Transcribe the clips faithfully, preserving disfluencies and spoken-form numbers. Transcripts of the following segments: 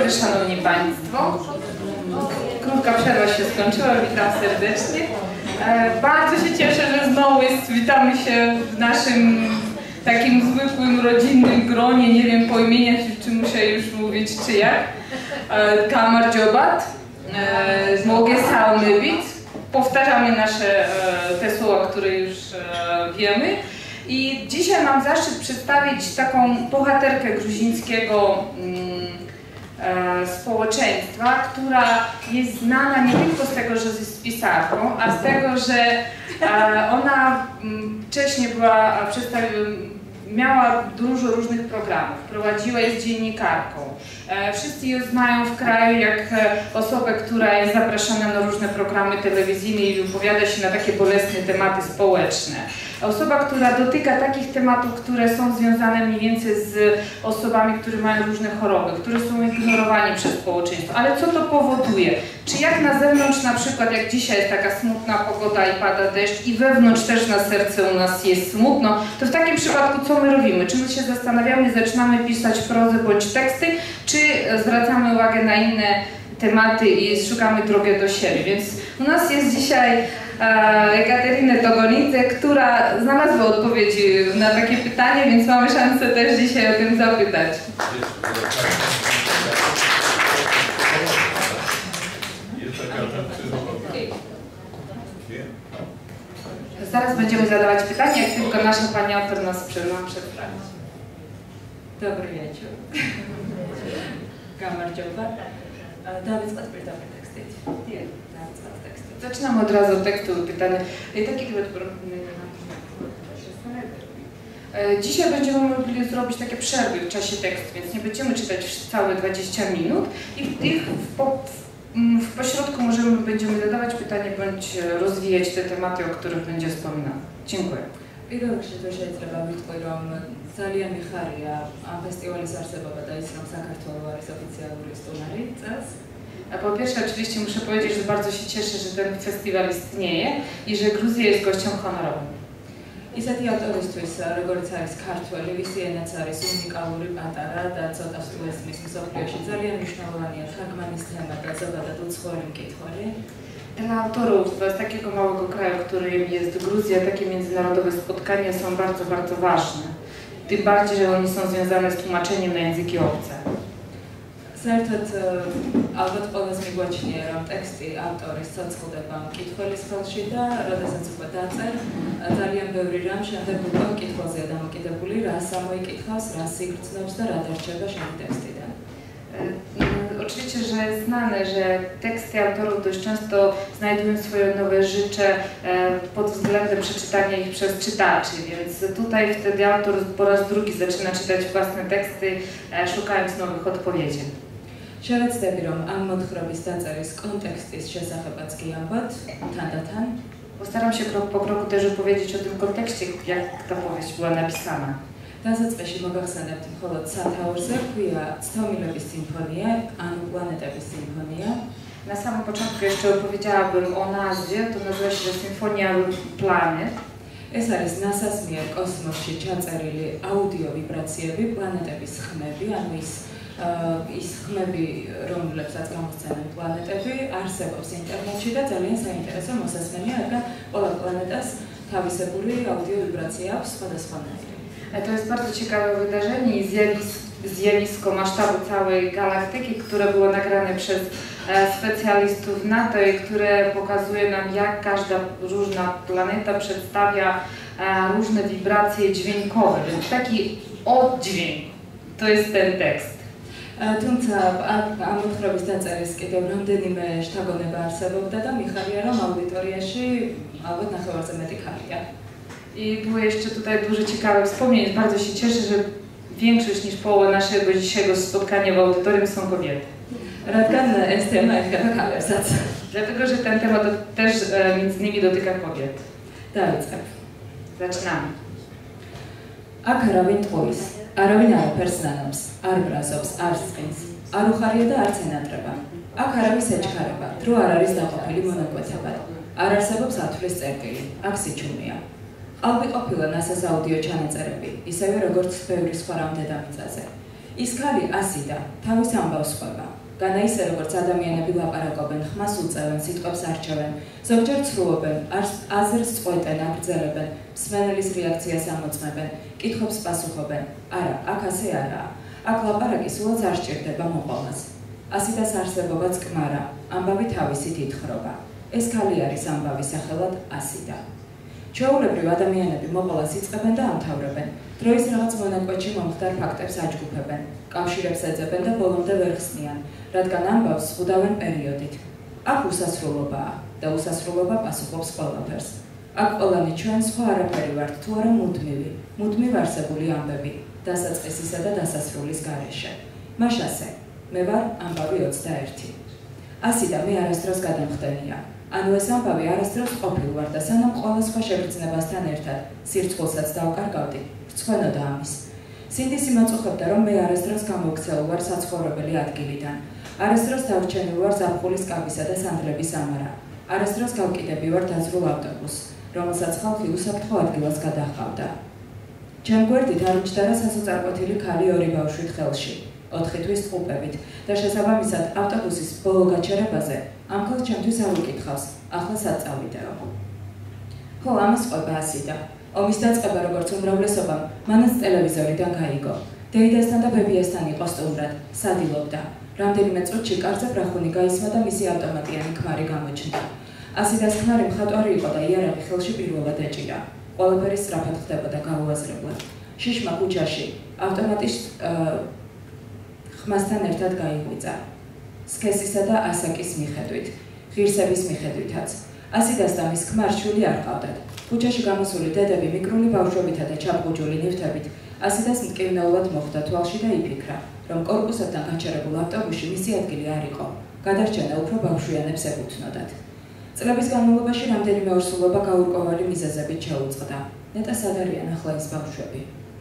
dobry, szanowni państwo. Krótka przerwa się skończyła, witam serdecznie. Bardzo się cieszę, że znowu jest, witamy się w naszym takim zwykłym, rodzinnym gronie, nie wiem po imieniach, czy muszę już mówić, czy jak. Kamarjobat, mogę saunybić. Powtarzamy nasze te słowa, które już wiemy. I dzisiaj mam zaszczyt przedstawić taką bohaterkę gruzińskiego e, społeczeństwa, która jest znana nie tylko z tego, że jest pisarką, a z tego, że e, ona m, wcześniej była przedstawiona, miała dużo różnych programów, prowadziła, jest dziennikarką. E, wszyscy ją znają w kraju jak osobę, która jest zapraszana na różne programy telewizyjne i wypowiada się na takie bolesne tematy społeczne. Osoba, która dotyka takich tematów, które są związane mniej więcej z osobami, które mają różne choroby, które są ignorowani przez społeczeństwo. Ale co to powoduje? Czy jak na zewnątrz, na przykład jak dzisiaj jest taka smutna pogoda i pada deszcz i wewnątrz też na serce u nas jest smutno, to w takim przypadku co my robimy? Czy my się zastanawiamy, zaczynamy pisać prozę bądź teksty, czy zwracamy uwagę na inne tematy i szukamy drogę do siebie? Więc u nas jest dzisiaj Ekaterina Togonidze, która znalazła odpowiedzi na takie pytanie, więc mamy szansę też dzisiaj o tym zapytać. Zaraz będziemy zadawać pytania, jak tylko nasza pani autor nas przedstawi. Dobry wieczór. Kamarjobat. Dawid, odbył dobry teksty. Zaczynamy od razu od tekstu pytania. Taki Dzisiaj będziemy mogli zrobić takie przerwy w czasie tekstu, więc nie będziemy czytać całe dwadzieścia minut i w, ich w, po, w pośrodku możemy, będziemy zadawać pytania bądź rozwijać te tematy, o których będzie wspominane. Dziękuję. Idologii to შეიძლება ვიტყვირომ ძალიან მიხარია ამ ფესტივალის არსებობა და ის რომ საქართველო არის ოფიციალური სტუმარი წელს. Po pierwsze, oczywiście muszę powiedzieć, że bardzo się cieszę, że ten festiwal istnieje i że Gruzja jest gościem honorowym. ისეთი ავტორისთვის, როგორც არის ქართველი, ვისი ენაც არის უნიკალური, პატარა და ცოტა სტუესმის მსოფლიოში ძალიან მნიშვნელოვანია თარგმანის თემა და ზოგადად უცხოური მკითხველი. Dla autorów z takiego małego kraju, którym jest Gruzja, takie międzynarodowe spotkania są bardzo, bardzo ważne. Tym bardziej, że oni są związane z tłumaczeniem na języki obce. საერთოდ ალბათ ყველას მიგვაჩნია რომ ტექსტი ავტორის ცოცხლდება მკითხველის ხელში და როდესაც უკვე დაწერ ძალიან ბევრი რამ შემდეგ უკვე მკითხველზეა დამოკიდებული, რას ამოიკითხავს, რას იგრძნობს და რა დარჩება შემდეგ ტექსტიდან. Oczywiście, że jest znane, że teksty autorów dość często znajdują swoje nowe życie pod względem przeczytania ich przez czytaczy, więc tutaj wtedy autor po raz drugi zaczyna czytać własne teksty, szukając nowych odpowiedzi. Შევეცდები რომ ამ მოთხრობის დაწერის კონტექსტის შესახებაც კი ამბობთ თანდათან. Postaram się krok po kroku też opowiedzieć o tym kontekście, jak ta powieść była napisana. დასაწყისში მოგახსენებთ მხოლოდ სათაურზე, ქვია ცდომილების სიმფონია, ანუ პლანეტების სიმფონია. Na samym początku jeszcze opowiedziałabym o nazwie, to nazywa się Symfonia Planet. ეს არის ნასას მიერ კოსმოსში ჩაწერილი აუდიო ვიბრაციები, პლანეტების ხმები, ანუ ის ის ხმები, რომლებსაც გამოსცემენ პლანეტები, არსებობს ინტერნეტში და ძალიან საინტერესო მოსასმენია, რადგან ყველა პლანეტას თავისებური აუდიო ვიბრაცია აქვს სხვადასხვანაირი. To jest bardzo ciekawe wydarzenie i zjawisko, zjawisko massztabu całej galaktyki, które było nagrane przez specjalistów NATO i które pokazuje nam, jak każda różna planeta przedstawia różne wibracje dźwiękowe. Więc taki oddźwięk to jest ten tekst. თუმცა ამ მოთხრობის დაწერის კიდევ რამდენიმე შთაგონება არსებობდა და მიხარია რომ აუდიტორიაში ალბათ ნახევარზე მეტი ქალია. I było jeszcze tutaj dużo ciekawych wspomnień. Bardzo się cieszę, że większość niż połowa naszego dzisiejszego spotkania w audytorium są kobiety. რადგან ეს თემა ეხება ქალებსაც. Dlatego, że ten temat też e, między innymi dotyka kobiet. დავიწყებ. Zaczynamy. აქ არავინ ტყუის, არავინ არაფერს ნანობს, არ ბრაზობს, არ სწყინს, არ უხარია და არც ენატრება. აქ არავის ეჩქარება, დრო არ არის დაყოფილი მონაკვეთებად, არ არსებობს ათვლის წერტილი, აქ სიჩუმეა. ყალბი ყოფილა ნასას აუდიო ჩანაწერები, ისევე როგორც ბევრი სხვა რამ დედამიწაზე. ის ქალი ასიდა, თავის ამბავს ყვება. განა ისე როგორც ადამიანები ლაპარაკობენ, ხმას უწევენ, სიტყვებს არჩევენ, ზოგჯერ ცრუობენ, აზრს წყვეტენ, აგრძელებენ, მსმენელის რეაქციას ამოწმებენ, კითხვებს პასუხობენ. არა, აქ ასე არაა. აქ ლაპარაკი სულაც არ სჭირდება მოყოლას. ასიდას არსებობაც კმარა, ამბავი თავისით ითხრობა. ეს ქალი არის ამბავის სახელად ასიდა. ჩვეულებრივ ადამიანები მოყოლას იწყებენ და ამთავრებენ. დროის რაღაც მონაკვეთში მომხდარ ფაქტებს აჯგუფებენ, კავშირებს ეძებენ და ბოლომდე ვერ ხსნიან, რადგან ამბავს ზღუდავენ პერიოდით. აქ უსასრულობაა და უსასრულობა პასუხობს ყველაფერს. აქ ყველანი ჩვენ სხვა არაფერი ვართ, თუ არა მუდმივი, მუდმივ არსებული ამბები, დასაწყისისა და დასასრულის გარეშე. მას ასე, მე ვარ ამბავი ოცდაერთი. ასიდა მე არასდროს გადამხდენია. ანუ ეს ამბავი არასდროს ყოფილ ვარ და სანამ ყველა სხვა შეგრძნებასთან ერთად სირცხულსაც დავკარგავდი, რცხვენოდა ამის. სინდისი მაწუხებდა, რომ მე არასდროს გამოვქცეულ ვარ საცხოვრებელი ადგილიდან. არასდროს დავრჩენილ ვარ ზაფხულის კაბისა და სანდლების ამარა. არასდროს გავკიდები ვარ დაზრულ ავტობუსს, რომელსაც ხალხი უსაფრთხო ადგილას გადაჰყავდა. ჩემ გვერდით არ უჩნდა სასოწარკვეთილი ქალი ორი ბავშვით ხელში, ოთხი თვის ტყუპებით და შესაბამისად ავტობუსის ბოლო გაჩერებაზე ამ ქალს ჩემთვის არ უკითხავს, ახლა საწავიდეო. ხო, ამას ყვება ასიდა. ომის დაწყება როგორც უმრავლესობამ, მანაც ტელევიზორიდან გაიგო. დეიდასთან და ბებიასთან იყო სტუმრად, სადილობდა. რამდენიმე წუთში კარზე ბრახუნი გაისმა და მისი ავტომატიანი ქმარი გამოჩნდა. ასიდას ქმარი მხატვარი იყო და იარაღი ხელში პირველად ეჭირა. ყველაფერი სწრაფად ხდებოდა გაუაზრებლად. შიშმა ქუჩაში ავტომატის ხმასთან ერთად გაიღვიძა. სქესისა და ასაკის მიხედვით, ღირსების მიხედვითაც. ასიდას და მის ქმარს შვილი არ ჰყავდათ. ქუჩაში გამოსული დედები მიკრული ბავშვებითა და ჩამყუჯული ნივთებით ასიდას მტკივნეულად მოხვდა თვალში და იფიქრა, რომ კორპუსებთან გაჩერებულ ავტობუსში მისი ადგილი არ იყო. გადარჩენა უფრო ბავშვიანებს ეკუთვნოდათ. წლების განმავლობაში რამდენიმე ორსულობა გაურკვეველი მიზეზებით შეუწყდა. ნეტა სად არიან ახლა ეს ბავშვები?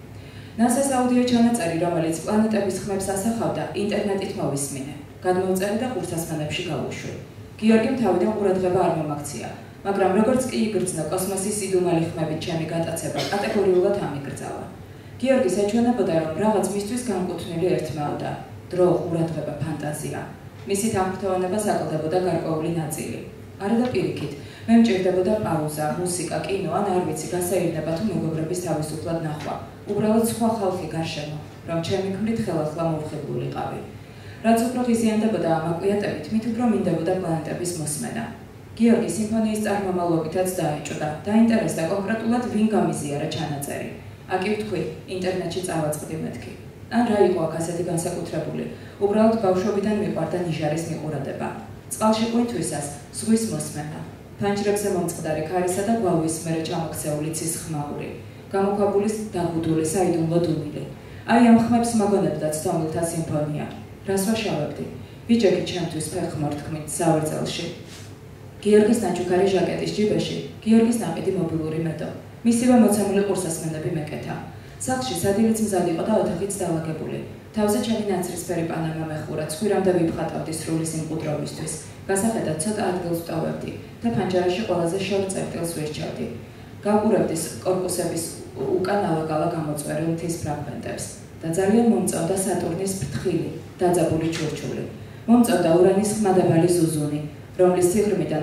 ნასას აუდიო ჩანაწერი, რომელიც პლანეტების ხმებს ასახავდა, ინტერნეტით მოვისმინე. გადმოვწერე და ყურსასმენებში გავუშვი. გიორგიმ თავიდან ყურადღება არ მომაქცია, მაგრამ როგორც კი იგრძნო კოსმოსის სიდუმალი ხმებით ჩემი გატაცება, კატეგორიულად ამიკრძალა. გიორგის ეჩვენებოდა, რომ რაღაც მისთვის განკუთვნილი ერთმეოდა, დრო, ყურადღება, ფანტაზია. მისი თანხმოვანება საკლდებოდა გარკვეული ნაწილი. არა და პირიქით, მე მჭირდებოდა პაუზა, მუსიკა, კინო, ან არ ვიცი, გასაირნება თუ მეგობრების თავისუფლად ნახვა. უბრალოდ სხვა ხალხი გარშემო, რომ ჩემი ქმრით ხელახლა მოვხიბლულიყავი. რაც უფრო ღიზიანდებოდა ამ აკვიატებით, მით უფრო მინდებოდა პლანეტების მოსმენა. გიორგი სიმფონიის წარმომავლობითაც დაეჭვდა, დაინტერესდა კონკრეტულად ვინ გამიზიარა ჩანაწერი. აკი ვთქვი, ინტერნეტში წავაწყდი მეთქი. ან რა იყო აქ ასეთი განსაკუთრებული, უბრალოდ ბავშვობიდან მიყვარდა ნიჟარის მიყურადება. წყალში ყვინთვისას ზღვის მოსმენა, ფანჯრებზე მომწყდარი ქარისა და გვალვის მერე ჩამოქცეული ცის ხმაური, გამოქვაბულის დაგუდული საიდუმლო დუმილი. აი ამ ხმებს მაგონებდა ცდომილთა სიმფონია. რას ვაშავებდი? ბიჭები ჩემთვის ფეხმორთქმით სავერძელში. გიორგის ნაჩუქარი ჟაკეტის ჯიბეში, გიორგის ნაყიდი მობილური მეტო. მისივე მოცემული ყურსასმენები მეკეთა. სახლში სადილიც მზად იყო და ოთახიც დალაგებული. თავზე ჩემი ნაცრისფერი პანამა მეხურა, ცხვირამდე ვიფხატავდი სრული სიმყუდროვისთვის. გასახედად ცოტა ადგილს ვტოვებდი და ფანჯარაში ყველაზე შორ წერტილს ვირჩევდი. გავყურებდი კორპუსების უკან ალაგ-ალაგ გამოწვერილ მთის ფრაგმენტებს და ძალიან მომწონდა სატურნის ფრთხილი, დაძაბული ჩურჩული. მომწონდა ურანის ხმადაბალი ზუზუნი, რომლის სიღრმიდან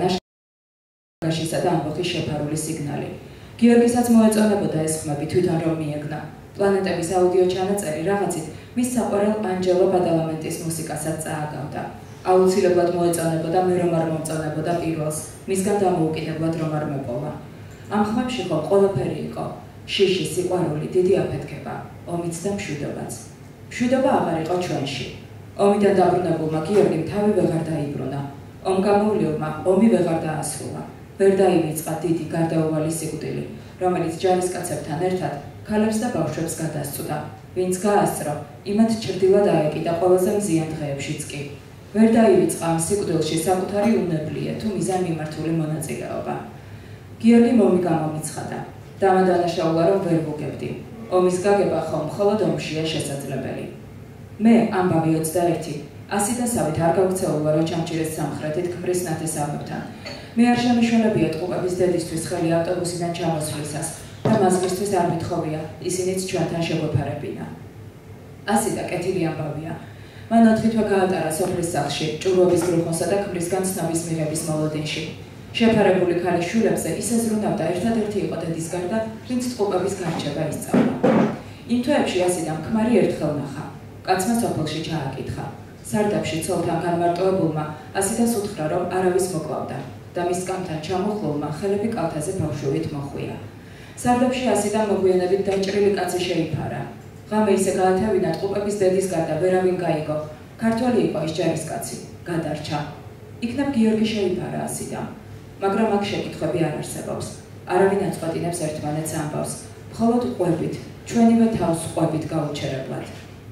აშკაშისა და ამბოხის შეფარული სიგნალი. გიორგისაც მოეწონებოდა ეს ხმები თვითონ რომ მიეგნა. პლანეტების აუდიო ჩანაწერი რაღაცით მის საყვარელ ანჯელო ბადალამენტის მუსიკასაც წააგავდა. აუცილებლად მოეწონებოდა მე რომ არ მომწონებოდა პირველს, მისგან დამოუკიდებლად რომ არ მეპოვა. ამ ხმებში ხომ ყველაფერი იყო. შიში, სიყვარული, დიდი აფეთქება, ომიც და მშვიდობაც. მშვიდობა აღარ იყო ჩვენში. ომიდან დაბრუნებულმა გიორგიმ თავი ვეღარ დაიბრუნა. ომგამოვლილმა ომი ვეღარ დაასრულა. ვერ დაივიწყა დიდი გარდაუვალი სიკვდილი, რომელიც ჯარისკაცებთან ერთად ქალებს და ბავშვებს გადასწვდა. ვინც გაასწრო, იმათ ჩრდილად აეკიდა ყველაზე მზიან დღეებშიც კი. ვერ დაივიწყა ამ სიკვდილში საკუთარი უნებლიე თუ მიზანმიმართული მონაწილეობა. გიორგი მომი გამომიცხადა. დამადანაშაულა რომ ვერ ვუგებდი. ომის გაგება ხომ მხოლოდ ომშია შესაძლებელი. მე ამბავი ოცდაერთი, ასიდასავით არ გავქცეულ ვარ ოჩამჭირეს სამხრეთით ქმრის ნათესავებთან. მე არ შემიშველებია ტყუპების დედისთვის ხელი ავტობუსიდან ჩამოსვლისას და მაზლისთვის არ მithოვია, ისინიც ჩვენთან შეგვეფარებინა. ასი და კეთილი ამბავია. მან ოთხი თვე გაატარა სოფლის სახლში, ჭურვობის გრუხონსა და ქმრისგან ცნობის მიღების მოლოდინში. შეფარებული ქალის შვილებზე ისე ზრუნავდა, ერთადერთი იყო დედის გარდა, ვინც ტყუპების გარჩევა ისწავლა. იმ თვეებში ასიდან ქმარი ერთხელ ნახა. კაცმა სოფელში ჩააკითხა. სარდაფში ცოლთან განმარტოებულმა ასიდას უთხრა, რომ არავის მოკლავდა და მის სკამთან ჩამოხლულმა ხელები კალთაზე ბავშვობით მოხვია. სარდაფში ასიდან მოგვიანებით დაჭრილი კაცი შეიფარა. ღამე ისე გაათევინა, ტყუპების დედის გარდა ვერავინ გაიგო. ქართველი იყო ის ჯარისკაცი, გადარჩა. იქნებ გიორგი შეიფარა ასიდან. მაგრამ აქ შეკითხვები არ არსებობს. არავინ აწყვეტინებს ერთმანეთს ამბავს, მხოლოდ ყვებით, ჩვენივე თავს ყვებით გაუჩერებლად.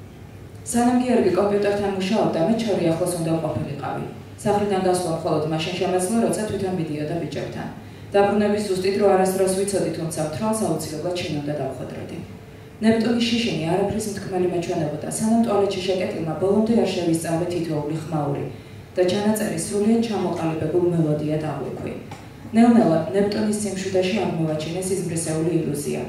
სანამ გიორგი კომპიუტერთან მუშაობდა, მე ჩორი ახლოს უნდა ყოფილიყავი. სახლიდან გასვლა მხოლოდ მაშინ შემეძლო, როცა თვითონ მიდიოდა ბიჭებთან. დაბრუნების ზუსტით რო არასდროს ვიცოდი, თუმცა მთვრალს აუცილებლად შინ უნდა დავხვედროდი. ნეპტუნის შიშინი არაფრის მთქმელი მეჩვენებოდა, სანამ ტუალეტში შეკეტილმა ბოლომდე არ შევისწავლე თითოეული ხმაური და ჩანაწერი სრულიად ჩამოყალიბებულ მელოდიად აღვიქვი. ნელ-ნელა ნეპტუნის სიმშვიდეში აღმოვაჩინეს იზმრისეული ილუზია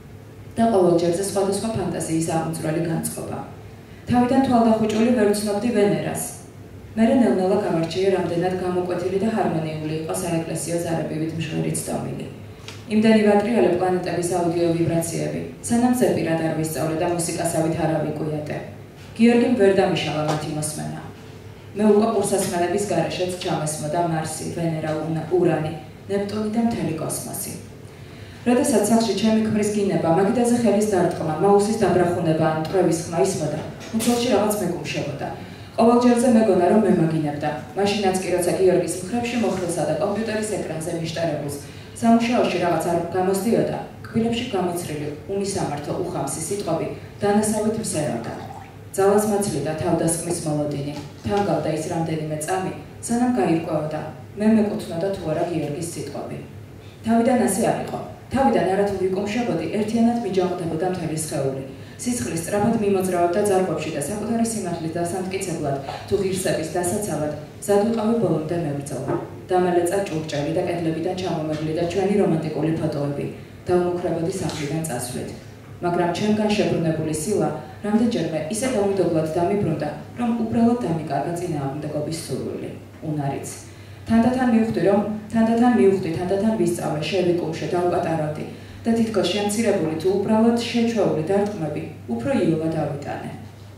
და ყოველ ჯერზე სხვადასხვა ფანტაზიის აღმწვრელი განწყობა. თავიდან თვალდახუჭული ვერ ვცნობდი ვენერას. მერე ნელ-ნელა გამარჩია, რამდენად გამოკვეთილი და ჰარმონიული იყო საეკლესიო ზარებივით მჟღერი ცდომილი. იმდენი ვატრიალე პლანეტების აუდიო ვიბრაციები, სანამ ზეპირად არ ვისწავლე და მუსიკასავით არ ავიკვიატე. გიორგიმ ვერ დამიშალა მათი მოსმენა. მე უკვე ყურსასმელების გარეშეც ჩამესმოდა მარსი, ვენერა, ურანი, ნეპტუნი და მთელი კოსმოსი. როდესაც სახლში ჩემი ქმრის გინება, მაგიდაზე ხელის დარტყმა, მაუსის დაბრახუნება ან მტრევის ხმა ისმოდა, უცოლში რაღაც მეკუმშებოდა. ყოველ ჯერზე მეგონა, რომ მე მაგინებდა. მაშინაც კი, როცა გიორგის მხრებში მოხრილსა და კომპიუტერის ეკრანზე მიშტერებულს სამუშაოში რაღაც არ გამოსდიოდა, კბილებში გამოცრილი, უმისამართო, უხამსი სიტყვები დანასავით მსერავდა. ძალას მაცლიდა თავდასხმის მოლოდინი, თანგავდა ის რამდენიმე წამი, სანამ გაირკვეოდა, მე მეკუთვნოდა თუ არა გიორგის სიტყვები. თავიდან ასე არ იყო. თავიდან არათუ ვიკუმშებოდი, ერთიანად მიჯამყდებოდა მთელი სხეული. სისხლის სწრაფად მიმოძრავებდა ძარღვებში და საკუთარი სიმართლის დასამტკიცებლად, თუ ღირსების დასაცავად, მზად ვიყავი ბოლომდე მებრძოლა. დამალეწა ჭურჭელი და კედლებიდან ჩამომევლიდა ჩვენი რომანტიკული ფოტოები, დავმუქრებოდი სახლიდან წასვლით. მაგრამ ჩემგან შებრუნებული სილა რამდენჯერმე ისე დაუმდობლად დამიბრუნდა, რომ უბრალოდ დამიკარგა წინააღმდეგობის სურვილი, უნარიც. თანდათან მივხვდი, რომ თანდათან მივხვდი, თანდათან ვისწავლე, შევიკუმშე, დავკატარავდი და თითქოს შემცირებული თუ უბრალოდ შეჩვეული დარტყმები უფრო იოლად ავიტანე.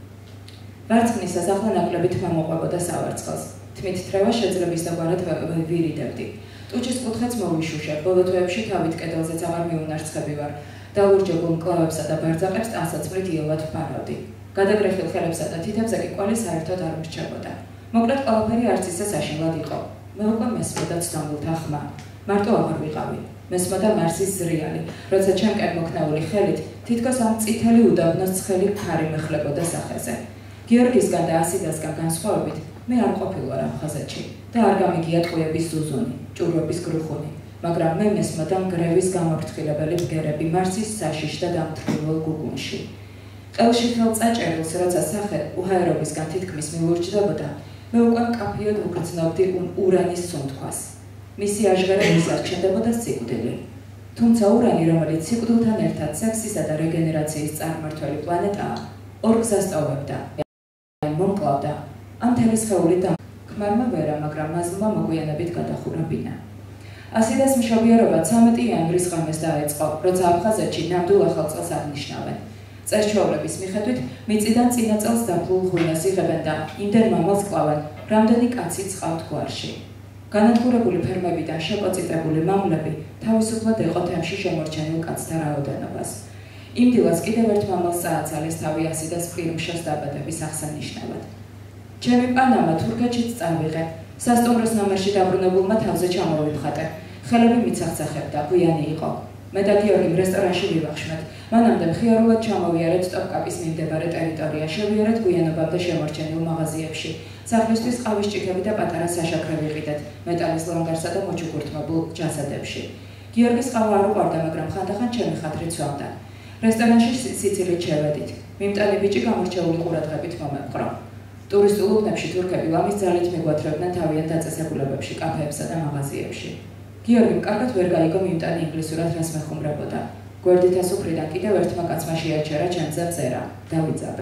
ვარცხნის სასახლე ნაკლებით მომოყვებოდა სავარცხელს. თმით თრევა შეძლების დაგვარად ვირიდებდი. ტუჩის კუთხეც მოვიშუშე, ბოლო თვეებში თავით კედელზეც აღარ მიუნარცხები ვარ. დაურჯებულ მკლავებსა და ბარძაყებს ტანსაცმლით იოლად ვფარავდი. გადაგრეხილ ხელებსა და თითებზე კი კვალი საერთოდ არ მრჩებოდა. მოკლედ ყველაფერი არც ისე საშინლად იყო. მე უკვე მესმოდა ცდომილთა ხმა. მარტო აღარ ვიყავი. მესმოდა მარსის ზრიალი, როცა ჩემკენ მოქნეული ხელით თითქოს ამ წითელი უდაბნოს ცხელი ქარი მეხლებოდა სახეზე. გიორგისგან და ასიდასგან განსხვავებით, მე არ ყოფილვარ ამ ხაზეთში და არ გამიგია ტყუების ზუზუნი, ჭურვების გრუხუნი, მაგრამ მე მესმოდა მგრევის გამორთხილებელი ბგერები მარსის საშიშ და დამთრილულ გუგუნში. ყელში ხელწაჭერულს, როცა სახე უჰაერობისგან თითქმის მილურჯდებოდა, მე უკვე მკაფიოდ ვგრძნობდი ურანის სუნთქვას. მისი აჟღერა მისარჩენდებოდა სიკვდილი. თუმცა ურანი, რომელიც სიკვდილთან ერთად სექსისა და რეგენერაციის წარმმართველი პლანეტაა, ორ გზას ტოვებდა. მომკლავდა, ან მთელი სხეული და ქმარმა ვერა, მაგრამ მაზლმა მოგვიანებით გადახურებინა. ასიდას მშობიარობა ცამეტი იანვრის ღამეს დაეწყო, როცა აფხაზეთში ნამდვილ ახალ წელს აღნიშნავენ. წერჩვეულების მიხედვით, მიწიდან წინა წელს დაფლულ ღვინოს იღებენ და იმდენ მამალს კლავენ, რამდენი კაცი წყავთ გვარში. განადგურებული ფერმებიდან შეპოწიტებული მამლები თავისუფლად ეყო თემში შემორჩენილ კაცთა რაოდენობას. იმ დილას კიდევ ერთ მამალს წააცალეს თავი ასიდას პირმშოს დაბადების აღსანიშნავად. ჩემი პანამა თურქეთშიც წავიღე, სასტუმროს ნომერში დაბრუნებულმა თავზე ჩამოვიფხატე. ხელები მიცახცახებდა, გვიანი იყო. მე და გიორგიმ რესტორანში ვივახშმეთ. მანამდე მხიარულად ჩამოვიარეთ ტოპკაპის მიმდებარე ტერიტორია, შევიარეთ გვიანობამდე შემორჩენილ მაღაზიებში. სახლისთვის ყავის ჭიქები და პატარა საშაქრე ვიყიდეთ, მეტალის ლანგარსა და მოჩუქურთმებულ ჯასადებში. გიორგის ყავა არ უყვარდა, მაგრამ ხანდახან ჩემი ხათრი ცვამდა. რესტორანში სიცილით შევედით. მიმტანი ბიჭი გამორჩეული ყურადღებით მომეპყრო. ტურისტულ უბნებში თურქები ლამის ძალით მიგვათრევდნენ თავიანთ დაწესებულებებში, კაფეებსა და მაღაზიებში. გიორგიმ კარგად ვერ გაიგო მიმტანი ინგლისურად რას მეხუმრებოდა. გვერდით ასუფრიდან კიდევ ერთმა კაცმა შეაჩერა ჩემზე მზერა, დავიძაბე.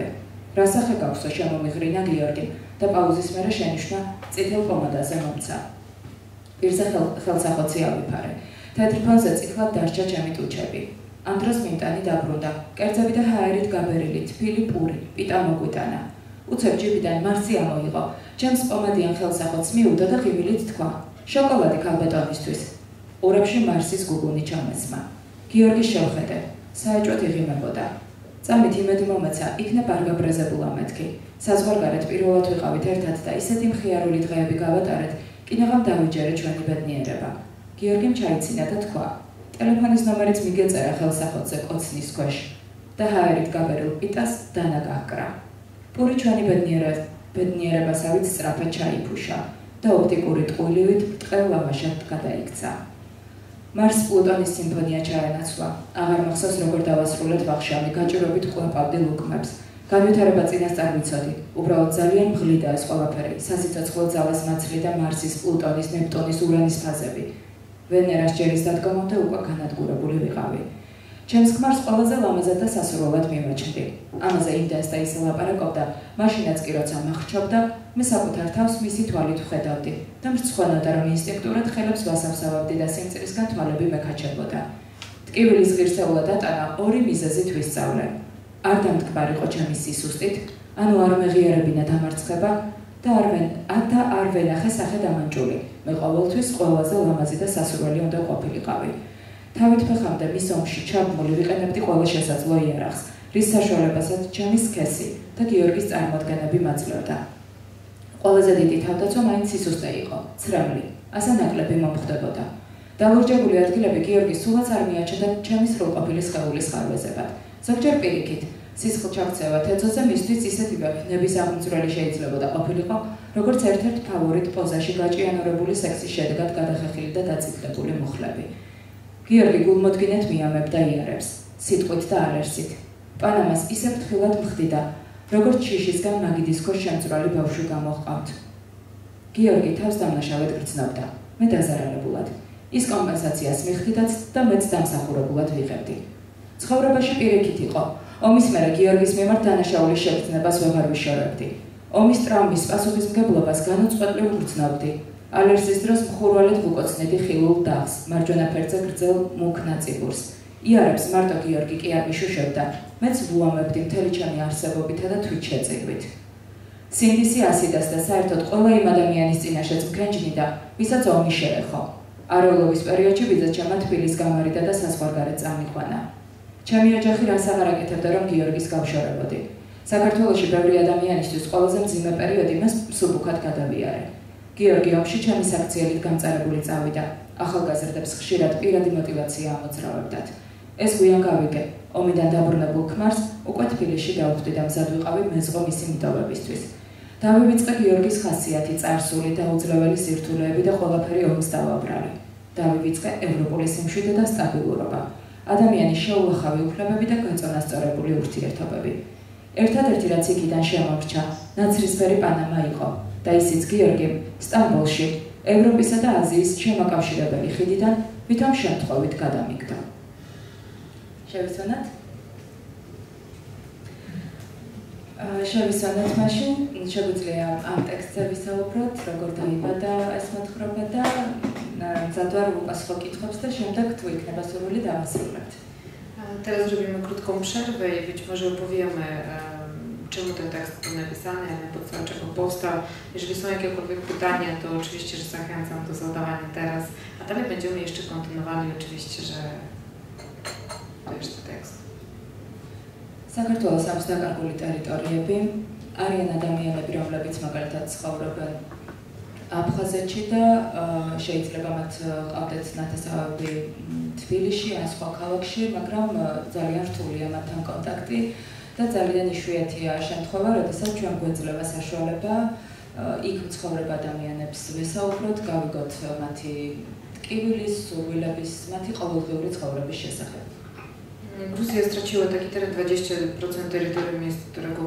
რა სახე გაქვსო შემომიღრინა გიორგიმ და პაუზის მერე შენიშნა წითელ პომადაზე მომცა. პირზე ხელსახოცი ავიფარე. თეთრ ფონზე წითლად დარჩა ჩემი ტუჩები. ამ დროს მიმტანი დაბრუნდა. კერძები და ჰაერით გაბერილი თბილი პური, პიტა მოგვიტანა. უცებ ჯიბიდან მარსი ამოიღო. ჩემს პომადიან ხელსახოცს მიუდო და ღიმილით თქვა: შოკოლადი ქალბატონისთვის. ყურებში მარსის გუგუნი ჩამესმა. გიორგი შევხედე. საეჭვოდ იღიმებოდა. წამით იმედი მომეცა, იქნებ არ გაბრეზებულა მეთქი. საზღვარგარეთ პირველად ვიყავით ერთად და ისეთი მხიარული დღეები გავატარეთ, კიდევ დავიჯერე ჩვენი ბედნიერება. გიორგიმ ჩაიცინა და თქვა: ტელეფონის ნომერიც მიგეწერა ხელსახოცზე კოცნის ქვეშ და ჰაერით გაბერილ პიტას დანა გაჰკრა. პური ჩვენი ბედნიერებასავით სწრაფად ჩაიფუშა და ოპტიკური ტყუილივით ბრტყელ ლამაშად გადაიქცა. მარს პლუტონის სიმფონია ჩაენაცვლა. აღარ მახსოვს როგორ დავასრულეთ ვახშამი, გაჭირვებით ყვეპავდი ლუკმებს. განვითარება წინასწარ ვიცოდი. უბრალოდ ძალიან მღლიდა ეს ყველაფერი. სასიცოცხლო ძალას მაცლი და მარსის, პლუტონის, ნეპტუნის, ურანის ფაზები. ვენერას ჯერის დადგომამდე უკვე განადგურებული ვიყავი. ჩემს ქმარს ყველაზე ლამაზად და სასურველად მიმოჩნდი. ამაზე იმდენს და ისე ლაპარაკობდა, მაშინაც კი როცა მახრჩობდა, მე საკუთარ თავს მისი თვალით ვხედავდი და მრცხვენოდა, რომ ინსტინქტურად ხელებს ვასავსავავდი და სიმწირისგან თვალები მეკაჩებოდა. ტკივილის ღირსეულად ატანა ორი მიზეზით ვისწავლე. არ დამტკბარიყო ჩემი სისუსტით, ანუ არ მეღიარებინა დამარცხება და არ ვენახე სახე დამანჭული. მე ყოველთვის ყველაზე ლამაზი და სასურველი უნდა ყოფილიყავი. თავით ფეხამდე მის ომში ჩაბმული ვიყენებდი ყველა შესაძლო იარაღს, რის საშუალებასაც ჩემი სქესი და გიორგის წარმოდგენები მაძლევდა. ყველაზე დიდი თავდაცვა მაინც სისუსტე იყო, ცრემლი, ასე ნაკლები მომხდებოდა. დალურჯებული ადგილები გიორგის სულაც არ მიაჩნდა ჩემი სრულყოფილი სხეულის ხარვეზებად. ზოგჯერ პირიქით, სისხლჩაქცევა თეწოზე მისთვის ისეთივე ნების აღმძვრელი შეიძლებოდა ყოფილიყო, როგორც ერთ-ერთ ფავორიტ პოზაში გაჭიანურებული სექსის შედეგად გადახეხილი და დაწითლებული მუხლები. გიორგი გულმოდგინედ მიამებდა იარებს, სიტყვით და ალერსით. პანამას ისე ფრთხილად მხდიდა, როგორც შიშისგან მაგიდის ქვეშ შემწვრალი ბავშვი გამოჰყავთ. გიორგი თავს დამნაშავედ გრძნობდა, მე დაზარალებულად. ის კომპენსაციას მიხდიდაც და მეც დამსახურებულად ვიღებდი. ცხოვრებაში პირიქით იყო. ომის მერე გიორგის მიმართ დანაშაულის შეგრძნებას ვეღარ ვიშორებდი. ომის ტრაუმის პასუხისმგებლობას განუწყვეტლივ ვგრძნობდი. ალერსის დროს მხურვალედ ვუკოცნედი ხილულ დაღს, მარჯვენა ფერზე გრძელ მუქ ნაწიბურს. იარებს მარტო გიორგი კი არ მიშუშებდა, მეც ვუამებდი მთელი ჩემი არსებობითა და თვით შეწირვით. სინდისი ასიდას და საერთოდ ყველა იმ ადამიანის წინაშეც მქენჯნიდა, ვისაც ომი შეეხო. არეულობის პერიოდში ბიძაჩემმა თბილის გამარიდა და საზღვარგარეთ წამიყვანა. ჩემი ოჯახი რას აღარ აკეთებდა, რომ გიორგის გავშორებოდი. საქართველოში ბევრი ადამიანისთვის ყველაზე მძიმე პერიოდი მას მსუბუქად გადავიარე. გიორგი ომში ჩემი საქციელით გამწარებული წავიდა. ახალგაზრდებს ხშირად პირადი მოტივაცია ამოძრავებდათ. ეს გვიან გავიგე, ომიდან დაბრუნებულ ქმარს უკვე თბილისში დავხვდი და მზად ვიყავი მეზღო მისი მიტოვებისთვის. დავივიწყე გიორგის ხასიათი, წარსული, დაუძლეველი სირთულეები და ყველაფერი ომს დავაბრალი. დავივიწყე ევროპული სიმშვიდე და სტაბილურობა. ადამიანის შეულახავი უფლებები და გაწონასწორებული ურთიერთობები. ერთადერთი რაც იქიდან შემორჩა, ნაცრისფერი პანამა იყო და ისიც გიორგიმ სტამბოლში, ევროპისა და აზიის შემოკავშირებელი ხიდიდან ვითომ შემთხვევით გადამიგდა. შევისვენოთ? შევისვენოთ მაშინ, შეგვიძლია ამ ტექსტზე ვისაუბროთ, როგორ დაიბადა ეს მოთხრობა და მზადვარ უპასუხო китხვებს და შემდეგ თუ იქნება სურვილი დავასრულებთ. Teraz zrobimy krótką przerwę i być może opowiemy, czemu ten tekst był napisany, a nie podstawie czego powstał. Jeżeli są jakiekolwiek pytania, to oczywiście, że zachęcam do zadawania teraz, a dalej będziemy jeszcze kontynuowali oczywiście, że to jest ten tekst. საქართველოს აქვს დაკარგული ტერიტორიები, არიან ადამიანები, რომლებიც მაგალითად ცხოვრობენ აფხაზეთში და შეიძლება მათ ყავდეთ ნათესავები თბილისში ან სხვა ქალაქში, მაგრამ ძალიან რთულია მათთან კონტაქტი და ძალიან იშვიათია შემთხვევა, როდესაც ჩვენ გვეძლევა საშუალება იქ მცხოვრებ ადამიანებს ვესაუბროთ, გავიგოთ მათი ტკივილის, სურვილების, mati ყოველდღიური ცხოვრების შესახებ. Gruzja straciła taki teren, dwadzieścia procent terytorium jest, którego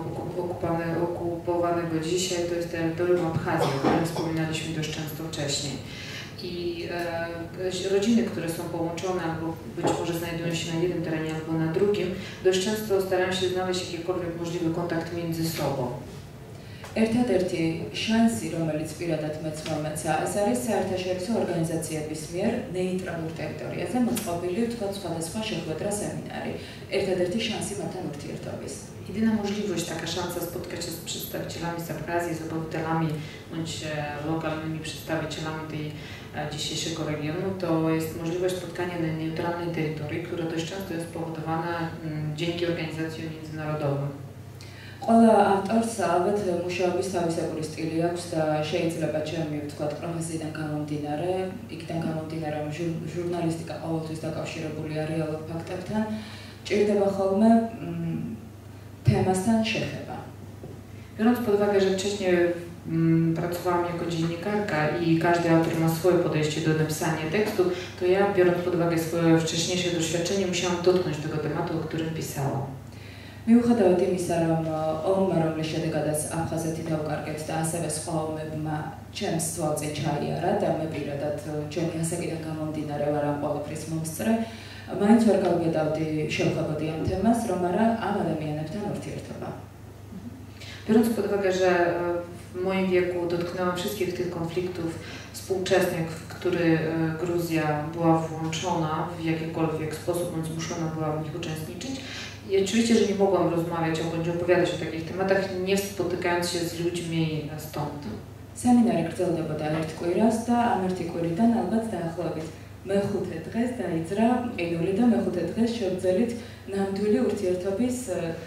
okupowanego dzisiaj, to jest terytorium Abchazji, o którym wspominaliśmy dość często wcześniej. i e, rodziny, które są połączone albo być może znajdują się na jednym terenie albo na drugim, dość często starają się znaleźć jakikolwiek możliwy kontakt między sobą. ერთადერთი შანსი, რომელიც პირადად მეც მომეცა, ეს არის საერთაშორისო ორგანიზაციების მიერ ნეიტრალურ ტერიტორიაზე მოწყობილი თქვა სხვადასხვა შეხვედრა სემინარი. ერთადერთი შანსი მათთან ურთიერთობის. Jedyna możliwość, taka szansa spotkać się z przedstawicielami z Abchazji, z obywatelami bądź lokalnymi przedstawicielami tej dzisiejszego regionu, to jest możliwość spotkania na neutralnej terytorii, która dość często jest spowodowana dzięki organizacjom międzynarodowym. ყველა ავტორს ალბათ მუშაობის თავისებური სტილი აქვს და შეიძლება ჩემი ვთქვათ პროფესიიდან გამომდინარე, იქიდან გამომდინარე, რომ ჟურნალისტიკა ყოველთვის დაკავშირებულია რეალურ ფაქტებთან, ჭირდება ხოლმე თემასთან შეხება. Biorąc pod uwagę, że wcześniej mm, pracowałam jako dziennikarka i każdy autor ma swoje podejście do napisania tekstu, to ja, biorąc pod uwagę swoje wcześniejsze doświadczenie, musiałam dotknąć tego tematu, o którym pisałam. მიუხედავად იმისა, რომ ომმა, რომლის შედეგადაც აფხაზეთი დაუკარგეთ და ასევე სხვა ომებმა ჩემს თვალზე ჩაიარა და მე პირადად ჩემი ასაკიდან გამომდინარე ვარ ამ ყველაფრის მომსწრე, მაინც ვერ გავგედავდი შევხვებოდი ამ თემას, რომ არა ამ ადამიანებთან ურთიერთობა. Biorąc pod uwagę, że w moim wieku dotknęłam wszystkich tych konfliktów współczesnych, w który Gruzja była włączona w jakikolwiek sposób, bądź zmuszona była w nich uczestniczyć, i oczywiście, że nie mogłam rozmawiać bądź opowiadać o takich tematach, nie spotykając się z ludźmi stąd. Seminary გრძელდებოდა ერთ კვირას და ამ ერთი კვირიდან ალბათ დაახლოებით მეხუთე დღეს დაიძრა ყინული და მეხუთე დღეს შევძელით ნამდვილი ურთიერთობის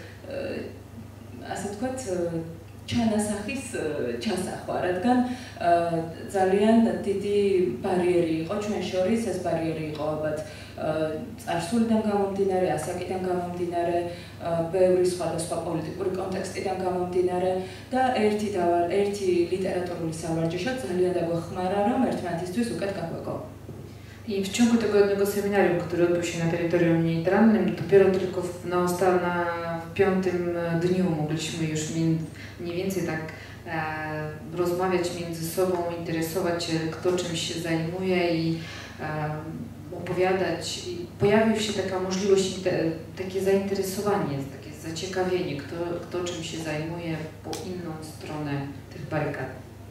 ასე ვთქვათ ჩანასახის ჩასახვა, რადგან ძალიან დიდი ბარიერი იყო ჩვენ შორის, ეს ბარიერი იყო ალბათ წარსულიდან გამომდინარე, ასაკიდან გამომდინარე, ბევრი სხვადასხვა პოლიტიკური კონტექსტიდან გამომდინარე და ერთი ერთი ლიტერატურული სავარჯიშო ძალიან დაგვეხმარა, რომ ერთმანეთისთვის უკეთ გაგვეგო. I w ciągu tego jednego seminarium, który odbył się na terytorium neutralnym, dopiero tylko w, na, na w piątym dniu mogliśmy już mniej więcej tak e, rozmawiać między sobą, interesować się, kto czymś się zajmuje i e, opowiadać. I pojawiła się taka możliwość, te, takie zainteresowanie, takie zaciekawienie, kto, kto czym się zajmuje po inną stronę tych barykad.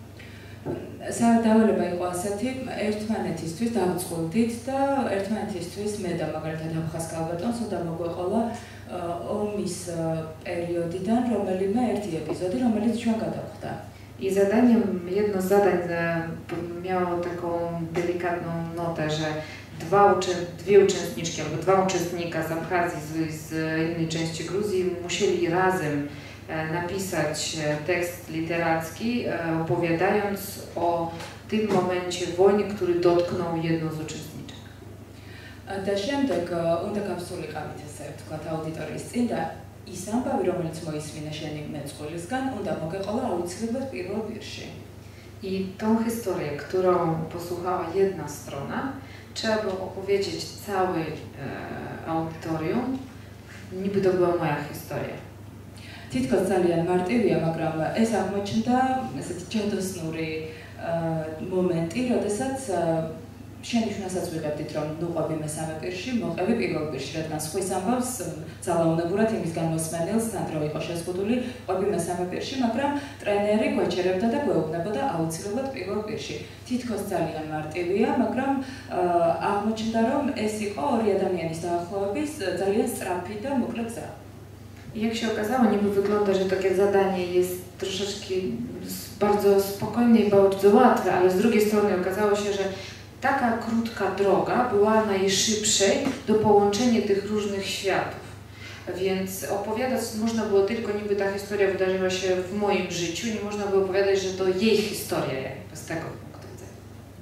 საერთოდ იყო ასეთი, ერთმანეთისთვის დავწყვილდით და ერთმანეთისთვის მე და მაგალითად აფხაზ კალბატონს უნდა მოგვეყოლა ომის პერიოდიდან რომელიმე ერთი ეპიზოდი, რომელიც ჩვენ გადავხდა. I zadaniem, jedno z zadań miało taką delikatną notę, że dwa, dwie uczestniczki albo dwa uczestnika z Abchazji, z, z innej części Gruzji musieli razem napisać tekst literacki, opowiadając o tym momencie wojny, który dotknął jedną z uczestniczek. და შემდეგ უნდა გავსულიყავით ესე ვთქვათ აუდიტორიის წინ და ის ამბავი, რომელიც მოისმინა შენი მეწყვილისგან, უნდა მოგეყოლა აუცილებლად პირველ პირში. I tą historię, którą posłuchała jedna strona, trzeba było opowiedzieć całej e, audytorium, niby to była moja historia. თითქოს ძალიან მარტივია, მაგრამ ეს აღმოჩნდა ესეთი ჯადოსნური მომენტი, როდესაც შენიშვნასაც ვიღებდით, რომ ნუყვები მესამე პირში, მოყევი პირველ პირში, რადგან სხვის ამბავს ძალაუნებურად იმისგან მოსმენელს თან დრო იყო შეზღუდული, ყვები მესამე პირში, მაგრამ ტრენერი გვეჩერებდა და გვეუბნებოდა აუცილებლად პირველ პირში. თითქოს ძალიან მარტივია, მაგრამ აღმოჩნდა, რომ ეს იყო ორი ადამიანის დაახლოების ძალიან სწრაფი და მოკლე გზა. Jak się okazało, niby wygląda, że takie zadanie jest troszeczkę bardzo spokojne i bardzo łatwe, ale z drugiej strony okazało się, że taka krótka droga była najszybszej do połączenia tych różnych światów. Więc opowiadać można było tylko, niby ta historia wydarzyła się w moim życiu, nie można było opowiadać, że to jej historia jakby z tego punktu widzenia.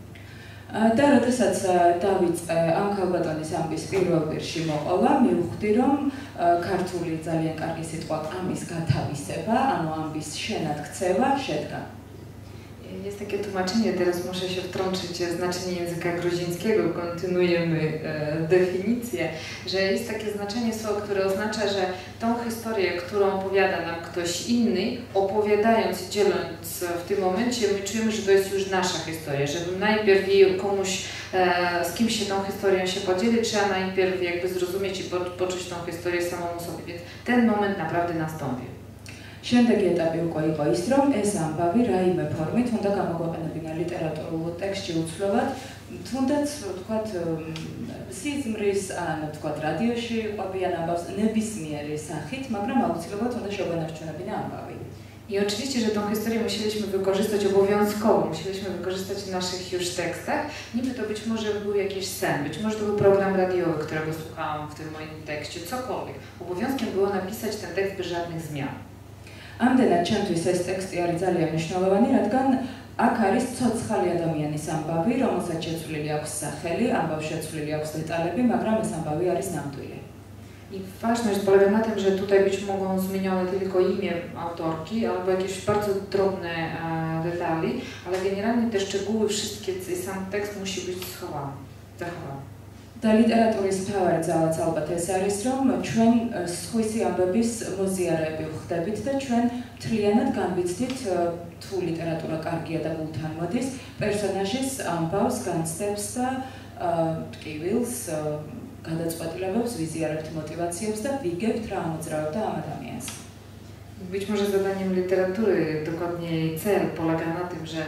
და როდესაც დავიწყე ამ ქალბატონის ამბის პირველ პირში მოყოლა, მივხვდი, რომ ქართული ძალიან კარგი სიტყვა ამის გათავისება, ანუ ამბის შენადგცევა შედგა. Jest takie tłumaczenie, teraz muszę się wtrącić, znaczenie języka gruzińskiego, kontynuujemy e, definicję, że jest takie znaczenie słowa, które oznacza, że tą historię, którą opowiada nam ktoś inny, opowiadając i dzieląc w tym momencie, my czujemy, że to jest już nasza historia, żeby najpierw jej komuś, e, z kimś się tą historią się podzielić, trzeba najpierw jakby zrozumieć i po, poczuć tą historię samemu sobie, więc ten moment naprawdę nastąpił. შემდეგი ეტაპი უკვე იყო ის, რომ ეს ამბავი რაიმე ფორმით უნდა გამოგვეყენებინა ლიტერატურულ ტექსტში უცვლელად, თუნდაც ვთქვათ სიზმრის ან ვთქვათ რადიოში ყვებიან ამბავს ნებისმიერი სახით, მაგრამ აუცილებლად უნდა შეგვენარჩუნებინა ამბავი. I oczywiście, że tą historię musieliśmy wykorzystać obowiązkowo, musieliśmy wykorzystać w naszych już tekstach. Niby to być może był jakiś sen, być może to był program radiowy, którego słuchałam w tym moim tekście, cokolwiek. Obowiązkiem było napisać ten tekst bez żadnych zmian. ამდენად ჩემთვის ეს ტექსტი არის ძალიან მნიშვნელოვანი, რადგან აქ არის ცოცხალი ადამიანის ამბავი, რომელსაც შეცვლილი აქვს სახელი, ამბავს შეცვლილი აქვს დეტალები, მაგრამ ეს ამბავი არის ნამდვილი. I ważność polega na tym, że tutaj być mogą zmienione tylko imię autorki albo jakieś bardzo drobne e, detali, ale generalnie te szczegóły wszystkie i sam tekst musi być schowany, zachowany. და ლიტერატურის მთავარი ძალაც ალბათ ეს არის, რომ ჩვენ სხვისი ამბების მოზიაროები ვხდებით და ჩვენ მთლიანად განვიცდით თუ ლიტერატურა კარგია და გულთან მოდის, პერსონაჟის ამბავს, განცდებს და ტკივილს, გადაწყვეტილებებს, ვიზიარებთ мотивაციებს და ვიგებთ რა ამოძრავებდა ამ ადამიანს. Być może zadaniem literatury, dokładnie jej cel polega na tym, że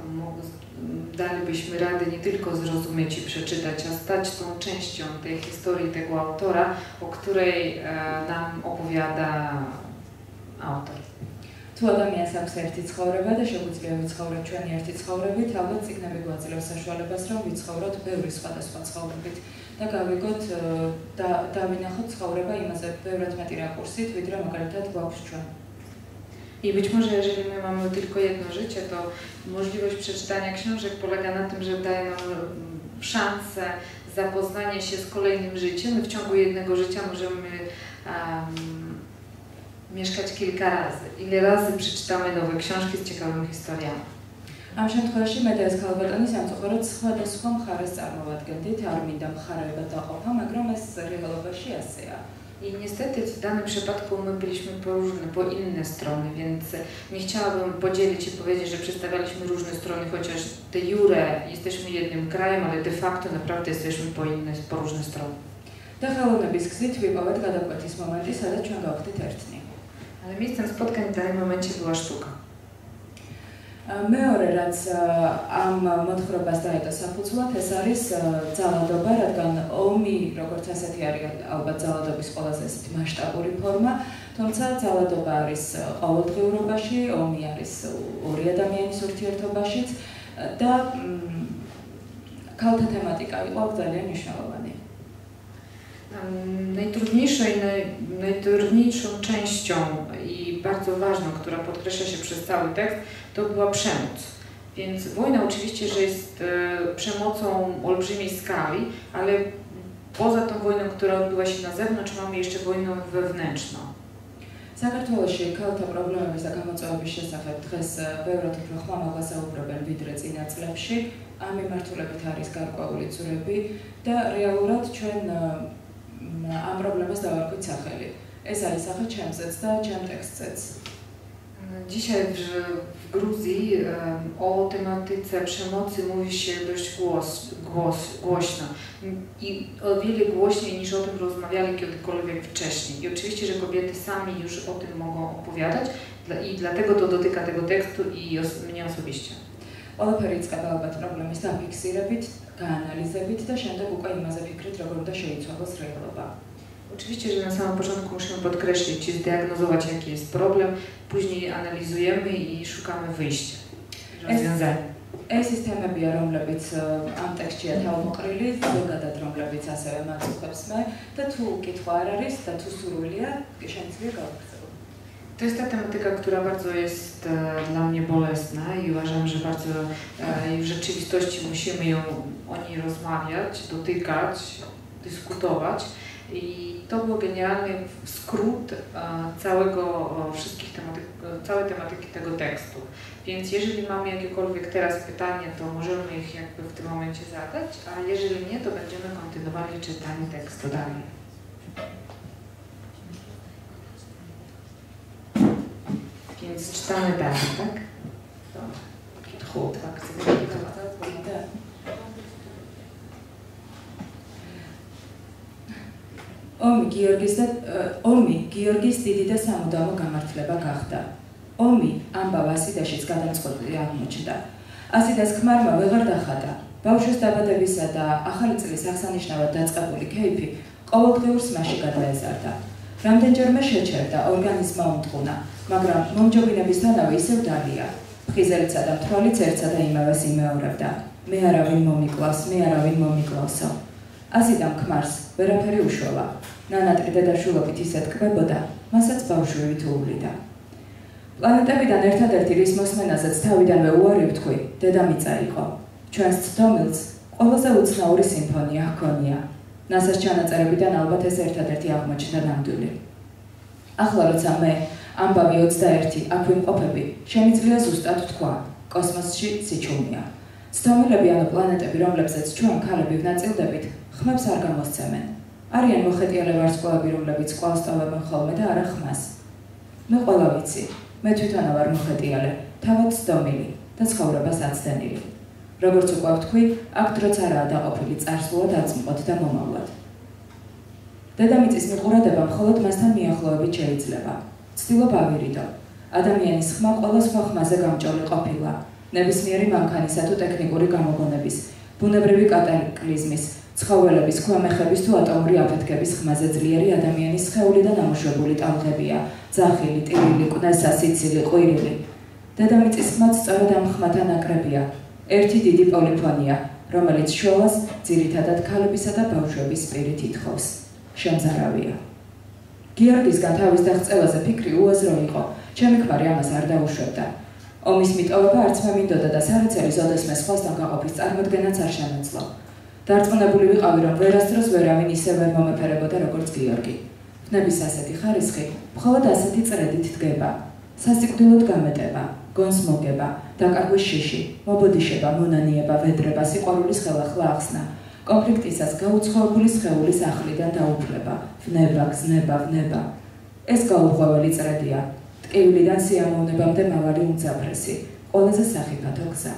dalibyśmy radę nie tylko zrozumieć i przeczytać, a stać tą częścią tej historii tego autora, o której e, nam opowiada autor. თუ ადამიანს აქვს ერთი ცხოვრება და შეგვიძლია ვიცხოვროთ ჩვენი ერთი ცხოვრებით, ალბათ წიგნები გვაძლევს საშუალებას, რომ ვიცხოვროთ ბევრი სხვადასხვა ცხოვრებით და გავიგოთ და დავინახოთ ცხოვრება იმაზე ბევრად მეტი რაკურსით, ვიდრე მაგალითად გვაქვს ჩვენ. I być może, jeżeli my mamy tylko jedno życie, to możliwość przeczytania książek polega na tym, że daje nam szansę zapoznania się z kolejnym życiem. My w ciągu jednego życia możemy um, mieszkać kilka razy. Ile razy przeczytamy nowe książki z ciekawymi historiami. ამ შემთხვევაში მე და ეს ქალბატონი სამწუხაროდ სხვადასხვა მხარეს წარმოვადგენდით, არ მინდა მხარეებად დაყოფა, მაგრამ ეს რეალობაში ასეა. I niestety w danym przypadku my byliśmy po różne, po inne strony, więc nie chciałabym podzielić i powiedzieć, że przedstawialiśmy różne strony, chociaż de jure jesteśmy jednym krajem, ale de facto naprawdę jesteśmy po inne, po różne strony. და ხელოვნების გზით ვიპოვეთ გადაკვეთის მომენტი, სადაც ჩვენ გავხდით ერთნი. Ale miejscem spotkań w danym momencie była sztuka. მეორე რაც ამ მოთხრობას დაედო საფუძვლად, ეს არის ძალადობა, რადგან ომი, როგორც ასეთი არის ალბათ ძალადობის ყველაზე ესეთი მასშტაბური ფორმა, თუმცა ძალადობა არის ყოველდღიურობაში, ომი არის ორი ადამიანის ურთიერთობაშიც და ქალთა თემატიკა იყო ძალიან მნიშვნელოვანი. Najtrudniejszą i naj, najtrudniejszą częścią i bardzo ważną, która podkreśla się przez cały tekst, to była przemoc. Więc wojna oczywiście, że jest e, przemocą olbrzymiej skali, ale poza tą wojną, która odbyła się na zewnątrz, mamy jeszcze wojnę wewnętrzną. საქართველოში ქალთა პრობლემების და გამოწვევების შესახებ დღეს ბევრად უფრო ხმამაღლა გვასაუბრებენ ვიდრე წინა წლებში. ამ მიმართულებით არის გარკვეული ძვრები და რეალურად ჩვენ am problemy z dałarku cecheli. Ez არის სახე ჩემზეც და ჩემ ტექსტზეც. Dzisiaj w, w Gruzji um, o tematyce przemocy mówi się dość głos, głos, głośno i o wiele głośniej niż o tym rozmawiali kiedykolwiek wcześniej. I oczywiście, że kobiety sami już o tym mogą opowiadać i dlatego to dotyka tego tekstu i os mnie osobiście. ყველაფერი იწყება ალბათ პრობლემის დაფიქსირებით, გაანალიზებით და შემდეგ უკვე იმაზე ფიქრით, როგორ უნდა შეიცვალოს რეალობა. Oczywiście, że na samym początku musimy podkreślić i zdiagnozować, jaki jest problem, później analizujemy i szukamy wyjścia, rozwiązania. ეს ის თემებია, რომლებიც ამ ტექსტშია თავმოყრილი, ზოგადად რომლებიც ასევე მაწუხებს მე და თუ კითხვა არ არის და თუ სურვილია, შემიძლია გავაგრძელოთ. To jest ta tematyka, która bardzo jest e, dla mnie bolesna i uważam, że bardzo e, w rzeczywistości musimy ją o niej rozmawiać, dotykać, dyskutować. I to był generalnie skrót e, całego, o, wszystkich tematyk, całej tematyki tego tekstu. Więc jeżeli mamy jakiekolwiek teraz pytanie, to możemy ich jakby w tym momencie zadać, a jeżeli nie, to będziemy kontynuowali czytanie tekstu dalej. Więc czytamy dalej, tak? Dobra. Tak, chcę ომი გიორგის და ომი გიორგის დიდი და სამუდამო გამართლება გახდა. ომი ამბავ ასიდაშიც გადამწყვეტი აღმოჩნდა. ასიდას ქმარმა ვეღარ დახატა. ბავშვის დაბადებისა და ახალი წლის აღსანიშნავად დაწყებული კეიფი ყოველდღიურ სმაში გადაეზარდა. რამდენჯერმე შეჩერდა, ორგანიზმმა უმტყუნა, მაგრამ მომჯობინებისთანავე ისევ დალია. ფხიზერიცა და მთვალიც ერთსა და იმავეს იმეორებდა. მე არავინ მომიკლავს, მე არავინ მომიკლავსო. ასიდამ ქმარს ვერაფერი უშველა. ნანატრი დედაშვილობით ისე ტკბებოდა, მასაც ბავშვივით უვლიდა. პლანეტებიდან ერთადერთი რის მოსმენაზეც თავიდანვე უარი ვთქვი, დედამიწა იყო. ჩვენს ცდომილს ყველაზე უცნაური სიმფონია ჰქონია. ნასას ჩანაწერებიდან ალბათ ეს ერთადერთი აღმოჩნდა ნამდვილი. ახლა როცა მე ამბავი ოცდაერთი აქ ვიმყოფები, შემიძლია ზუსტად ვთქვა, კოსმოსში სიჩუმეა. ცდომილები ანუ პლანეტები, რომლებზეც ჩვენ ქალები ვნაწილდებით, ხმებს არ გამოსცემენ. არიან მოხეტიალე ვარსკვლავები, რომლებიც კვალს ტოვებენ ხოლმე და არა ხმას. მე ყველა ვიცი, მე თვითონა ვარ მოხეტიალე, თავად ცდომილი და ცხოვრებას აცდენილი. როგორც უკვე ვთქვი, აქ დროც არაა დაყოფილი წარსულად აწმყოდ და მომავლად. დედამიწის მიყურადება მხოლოდ მასთან მიახლოებით შეიძლება. ცდილობ ავირიდო. ადამიანის ხმა ყველა სხვა ხმაზე გამჭოლი ყოფილა. ნებისმიერი მანქანისა თუ ტექნიკური გამოგონების, ბუნებრივი კატაკლიზმის, ცხოველების, ქვამეხების თუ ატომური აფეთქების ხმაზე ძლიერი ადამიანის სხეული და ნამოშვებული ტალღებია, ძახილი, ტირილი, კვნესა, სიცილი, ყვირილი. დედამიწის ხმაც სწორედ ამ ხმათან აკრებია. ერთი დიდი პოლიფონია, რომელიც შველას ძირითადად ქალებისა და ბავშვების სპირით ითხოვს. შემზარავია. გიორგისგან თავის დაღწევაზე ფიქრი უაზრო იყო, ჩემი ქმარი ამას არ დაუშვებდა. ომის მიტოვება არც მე მინდოდა და სარიცელი ზოდესმე სხვასთან გაყოფის წარმოდგენაც არ შემეძლო. დარწმუნებული ვიყავი, რომ ვერასდროს ვერავინ ისე ვერ მომეფერებოდა როგორც გიორგი. ხნების ასეთი ხარისხი მხოლოდ ასეთი წრედით დგება. სასიკვდილოდ გამეტება, გონს მოგება, დაკარგვის შიში, მობოდიშება, მონანიება, ვედრება, სიყვარულის ხელახლა ახსნა, კონფლიქტისას გაუცხოებული სხეულის ახლიდან დაუფლება, ვნება, გზნება, ვნება. ეს გაურღვეველი წრედია. ტკივილიდან სიამოვნებამდე მავალი უმძაფრესი, ყველაზე სახიფათო გზა.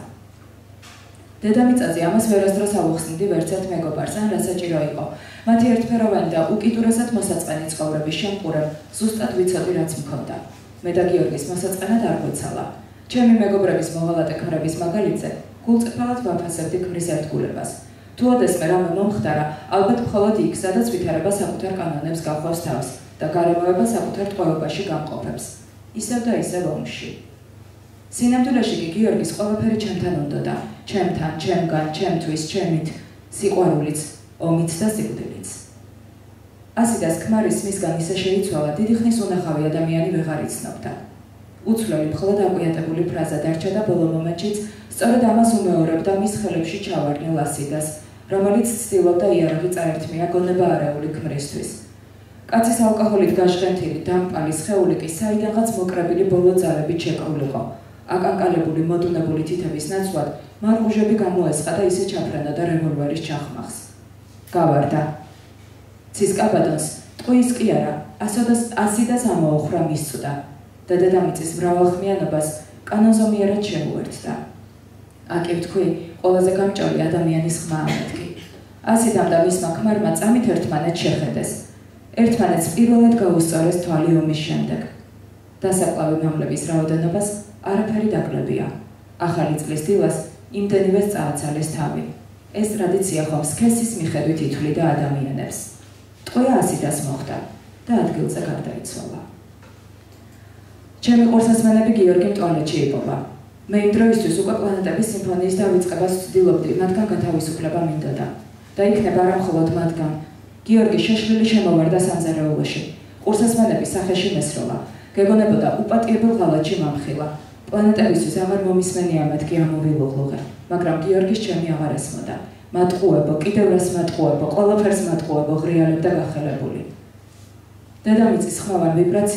დედამიწაზე ამას ვერასდროს ავუხსნიდი ვერც ერთ მეგობარს, ან რა საჭირო იყო. მათი ერთფეროვანი და უკიდურესად მოსაწყენი ცხოვრების შემყურებ ზუსტად ვიცოდი, რაც მქონდა. მე და გიორგის მოსაწყენად არ გვეცალა. ჩემი მეგობრების მოღალატე ქმრების მაგალითზე გულწრფელად ვაფასებდი ქმრის ერთგულებას. თუ ოდესმე რამე მომხდარა, ალბათ მხოლოდ იქ, სადაც ვითარება საკუთარ კანონებს გახვევს თავს და გარემოება საკუთარ ტყვეობაში გამყოფებს. ისევ და ისევ ომში. სინამდვილეში კი გიორგის ყველაფერი ჩემთან უნდოდა, ჩემთან, ჩემგან, ჩემთვის, ჩემით, სიყვარულიც, ომიც და სიკვდილიც. ასიდას ქმარის მისგან ისე შეიცვალა, დიდი ხნის უნახავი ადამიანი ვეღარ იცნობდა. უცვლელი მხოლოდ აკვიატებული ფრაზა დარჩა და ბოლო მომენტშიც სწორედ ამას უმეორებდა მის ხელებში ჩავარდნილ ასიდას, რომელიც ცდილობდა იარაღი წაერთმია გონება არეული ქმრისთვის. კაცის ალკოჰოლით გაჟღენთილი დამპალი სხეული კი საიდანღაც მოკრებილი ბოლო ძალებით შეკრულიყო. აკანკალებული მოდუნებული თითების ნაცვლად მარყუჟები გამოესყა და ისე ჩაფრენოდა რევოლვერის ჩახმახს. გავარდა. ცისკაბადონს ტყუის კი არა, ასიდას ამოუხრა მისწვდა და დედამიწის მრავალხმიანობას კანონზომიერად შეუერთდა. აკი ვთქვი, ყველაზე გამჭოლი ადამიანის ხმა ამეთქი. ასიდამ და მისმა ქმარმა წამით ერთმანეთს შეხედეს. ერთმანეთს პირველად გაუსწორეს თვალი ომის შემდეგ. დასაკლავი მამლების რაოდენობას არაფერი დაკლებია. ახალი წლის დილას იმდენივეს წააცალეს თავი. ეს ტრადიცია ხომ სქესის მიხედვით ითვლიდა ადამიანებს. ტყვია ასიდას მოხდა და ადგილზე გარდაიცვალა. ჩემი ყურსასმენები გიორგი ტუალეტში იპოვა. მე იმ დროისთვის უკვე პლანეტების სიმფონიის დავიწყებას ვცდილობდი, მათგან გათავისუფლება მინდოდა. და იქნება არა მხოლოდ მათგან. გიორგი შეშლილი შემოვარდა სამზარეულოში. ყურსასმენები სახეში მესროლა. გეგონებოდა უპატიებელ ღალატში მამხილა. პლანეტებისთვის აღარ მომისმენია მეთქი ამოვილუღლუღე, მაგრამ გიორგის ჩემი აღარ ესმოდა. მატყუებო, კიდევ რას მატყუებო, ყველაფერს მატყუებო, ღრიალებდა გახელებული. დედამიწის ხმოვან ვიბრაციას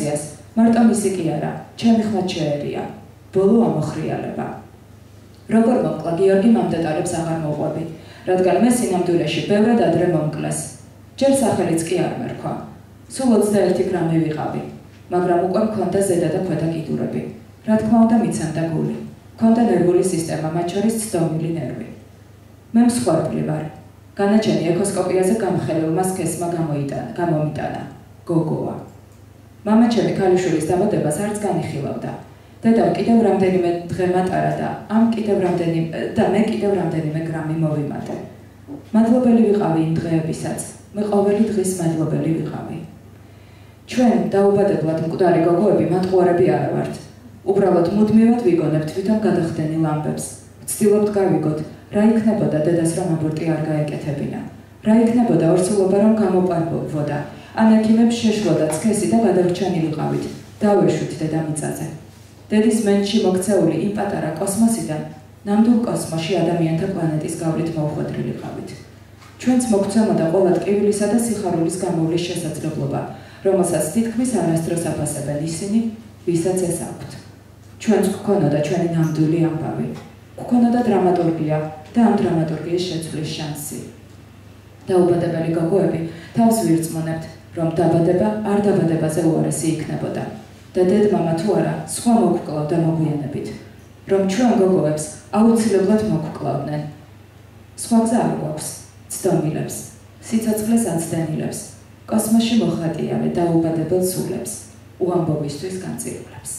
მარტო მისი კი არა, ჩემი ხმა შეერია, ბოლო ამოხრიალება. როგორ მომკლა გიორგი მამდეტალებს აღარ მოყვები, რადგან მე სინამდვილეში ბევრად ადრე მომკლეს. ჯერ სახელიც კი არ მერქვა. სულ ოცდაერთი გრამი ვიყავი, მაგრამ უკვე მქონდა ზედა და ქვედა კიდურები. რა თქმა უნდა მიცემდა გული. მქონდა ნერვული სისტემა, მათ შორის ცდომილი ნერვი. მე მსხვერპლი ვარ. განაჩენი ეკოსკოპიაზე გამხელილმა სქესმა გამომიტანა. გოგოა. მამა ჩემი ქალიშვილის დაბადებას არც განიხილავდა. დედამ კიდევ რამდენიმე დღე მატარა და ამ კიდევ რამდენიმე და მე კიდევ რამდენიმე გრამი მოვიმატე. მადლობელი ვიყავი იმ დღეებისაც. მე ყოველი დღის მადლობელი ვიყავი. ჩვენ დაუბადებლად მკვდარი გოგოები მატყუარები არა ვართ. უბრალოდ მუდმივად ვიგონებთ თვითონ გადახდენილ ამბებს. ვცდილობთ გავიგოთ, რა იქნებოდა დედას რომ აბორტი არ გაეკეთებინა. რა იქნებოდა ორსულობა რომ გამოპარბობდა. ან ექიმებს შეშლოდა სქესი და გადავრჩენილიყავით. დავეშვით დედამიწაზე. დედის მენში მოქცეული იმ პატარა კოსმოსიდან ნამდვილ კოსმოსში ადამიანთა პლანეტის გავლით მოუხვედრილიყავით. ჩვენც მოგცემოდა ყველა ტკივილისა და სიხარულის გამოვლის შესაძლებლობა, რომელსაც თითქმის არასდროს აფასებენ ისინი, ვისაც ეს აქვთ. ჩვენც გვქონოდა ჩვენი ნამდვილი ამბავი. გვქონოდა დრამატურგია და ამ დრამატურგიის შეცვლის შანსი. დაუბადებელი გოგოები თავს ვირწმუნებთ, რომ დაბადება არ დაბადებაზე უარესი იქნებოდა. და დედმამა თუ არა, სხვა მოგვკლავდა მოგვიანებით, რომ ჩვენ გოგოებს აუცილებლად მოგვკლავდნენ. სხვა გზა არ გვაქვს, ცდომილებს, სიცოცხლეს აცდენილებს, კოსმოსში მოხატიალე დაუბადებელ სულებს, უამბობისთვის განწირულებს.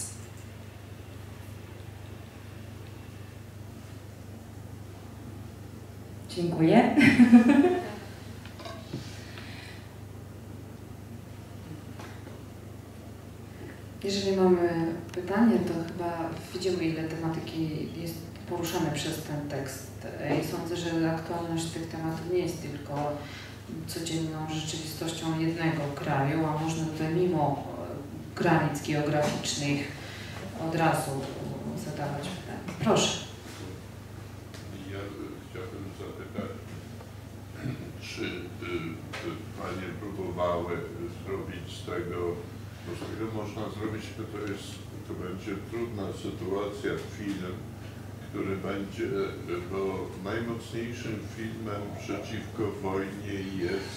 Dziękuję. Jeżeli mamy pytanie, to chyba widzimy, ile tematyki jest poruszane przez ten tekst. I sądzę, że aktualność tych tematów nie jest tylko codzienną rzeczywistością jednego kraju, a można tutaj mimo granic geograficznych od razu zadawać pytania. Proszę. Ja chciałbym zapytać, czy Panie próbowały zrobić z tego, bo z tego można zrobić, to, to, jest, to będzie trudna sytuacja, film, który będzie, bo najmocniejszym filmem przeciwko wojnie jest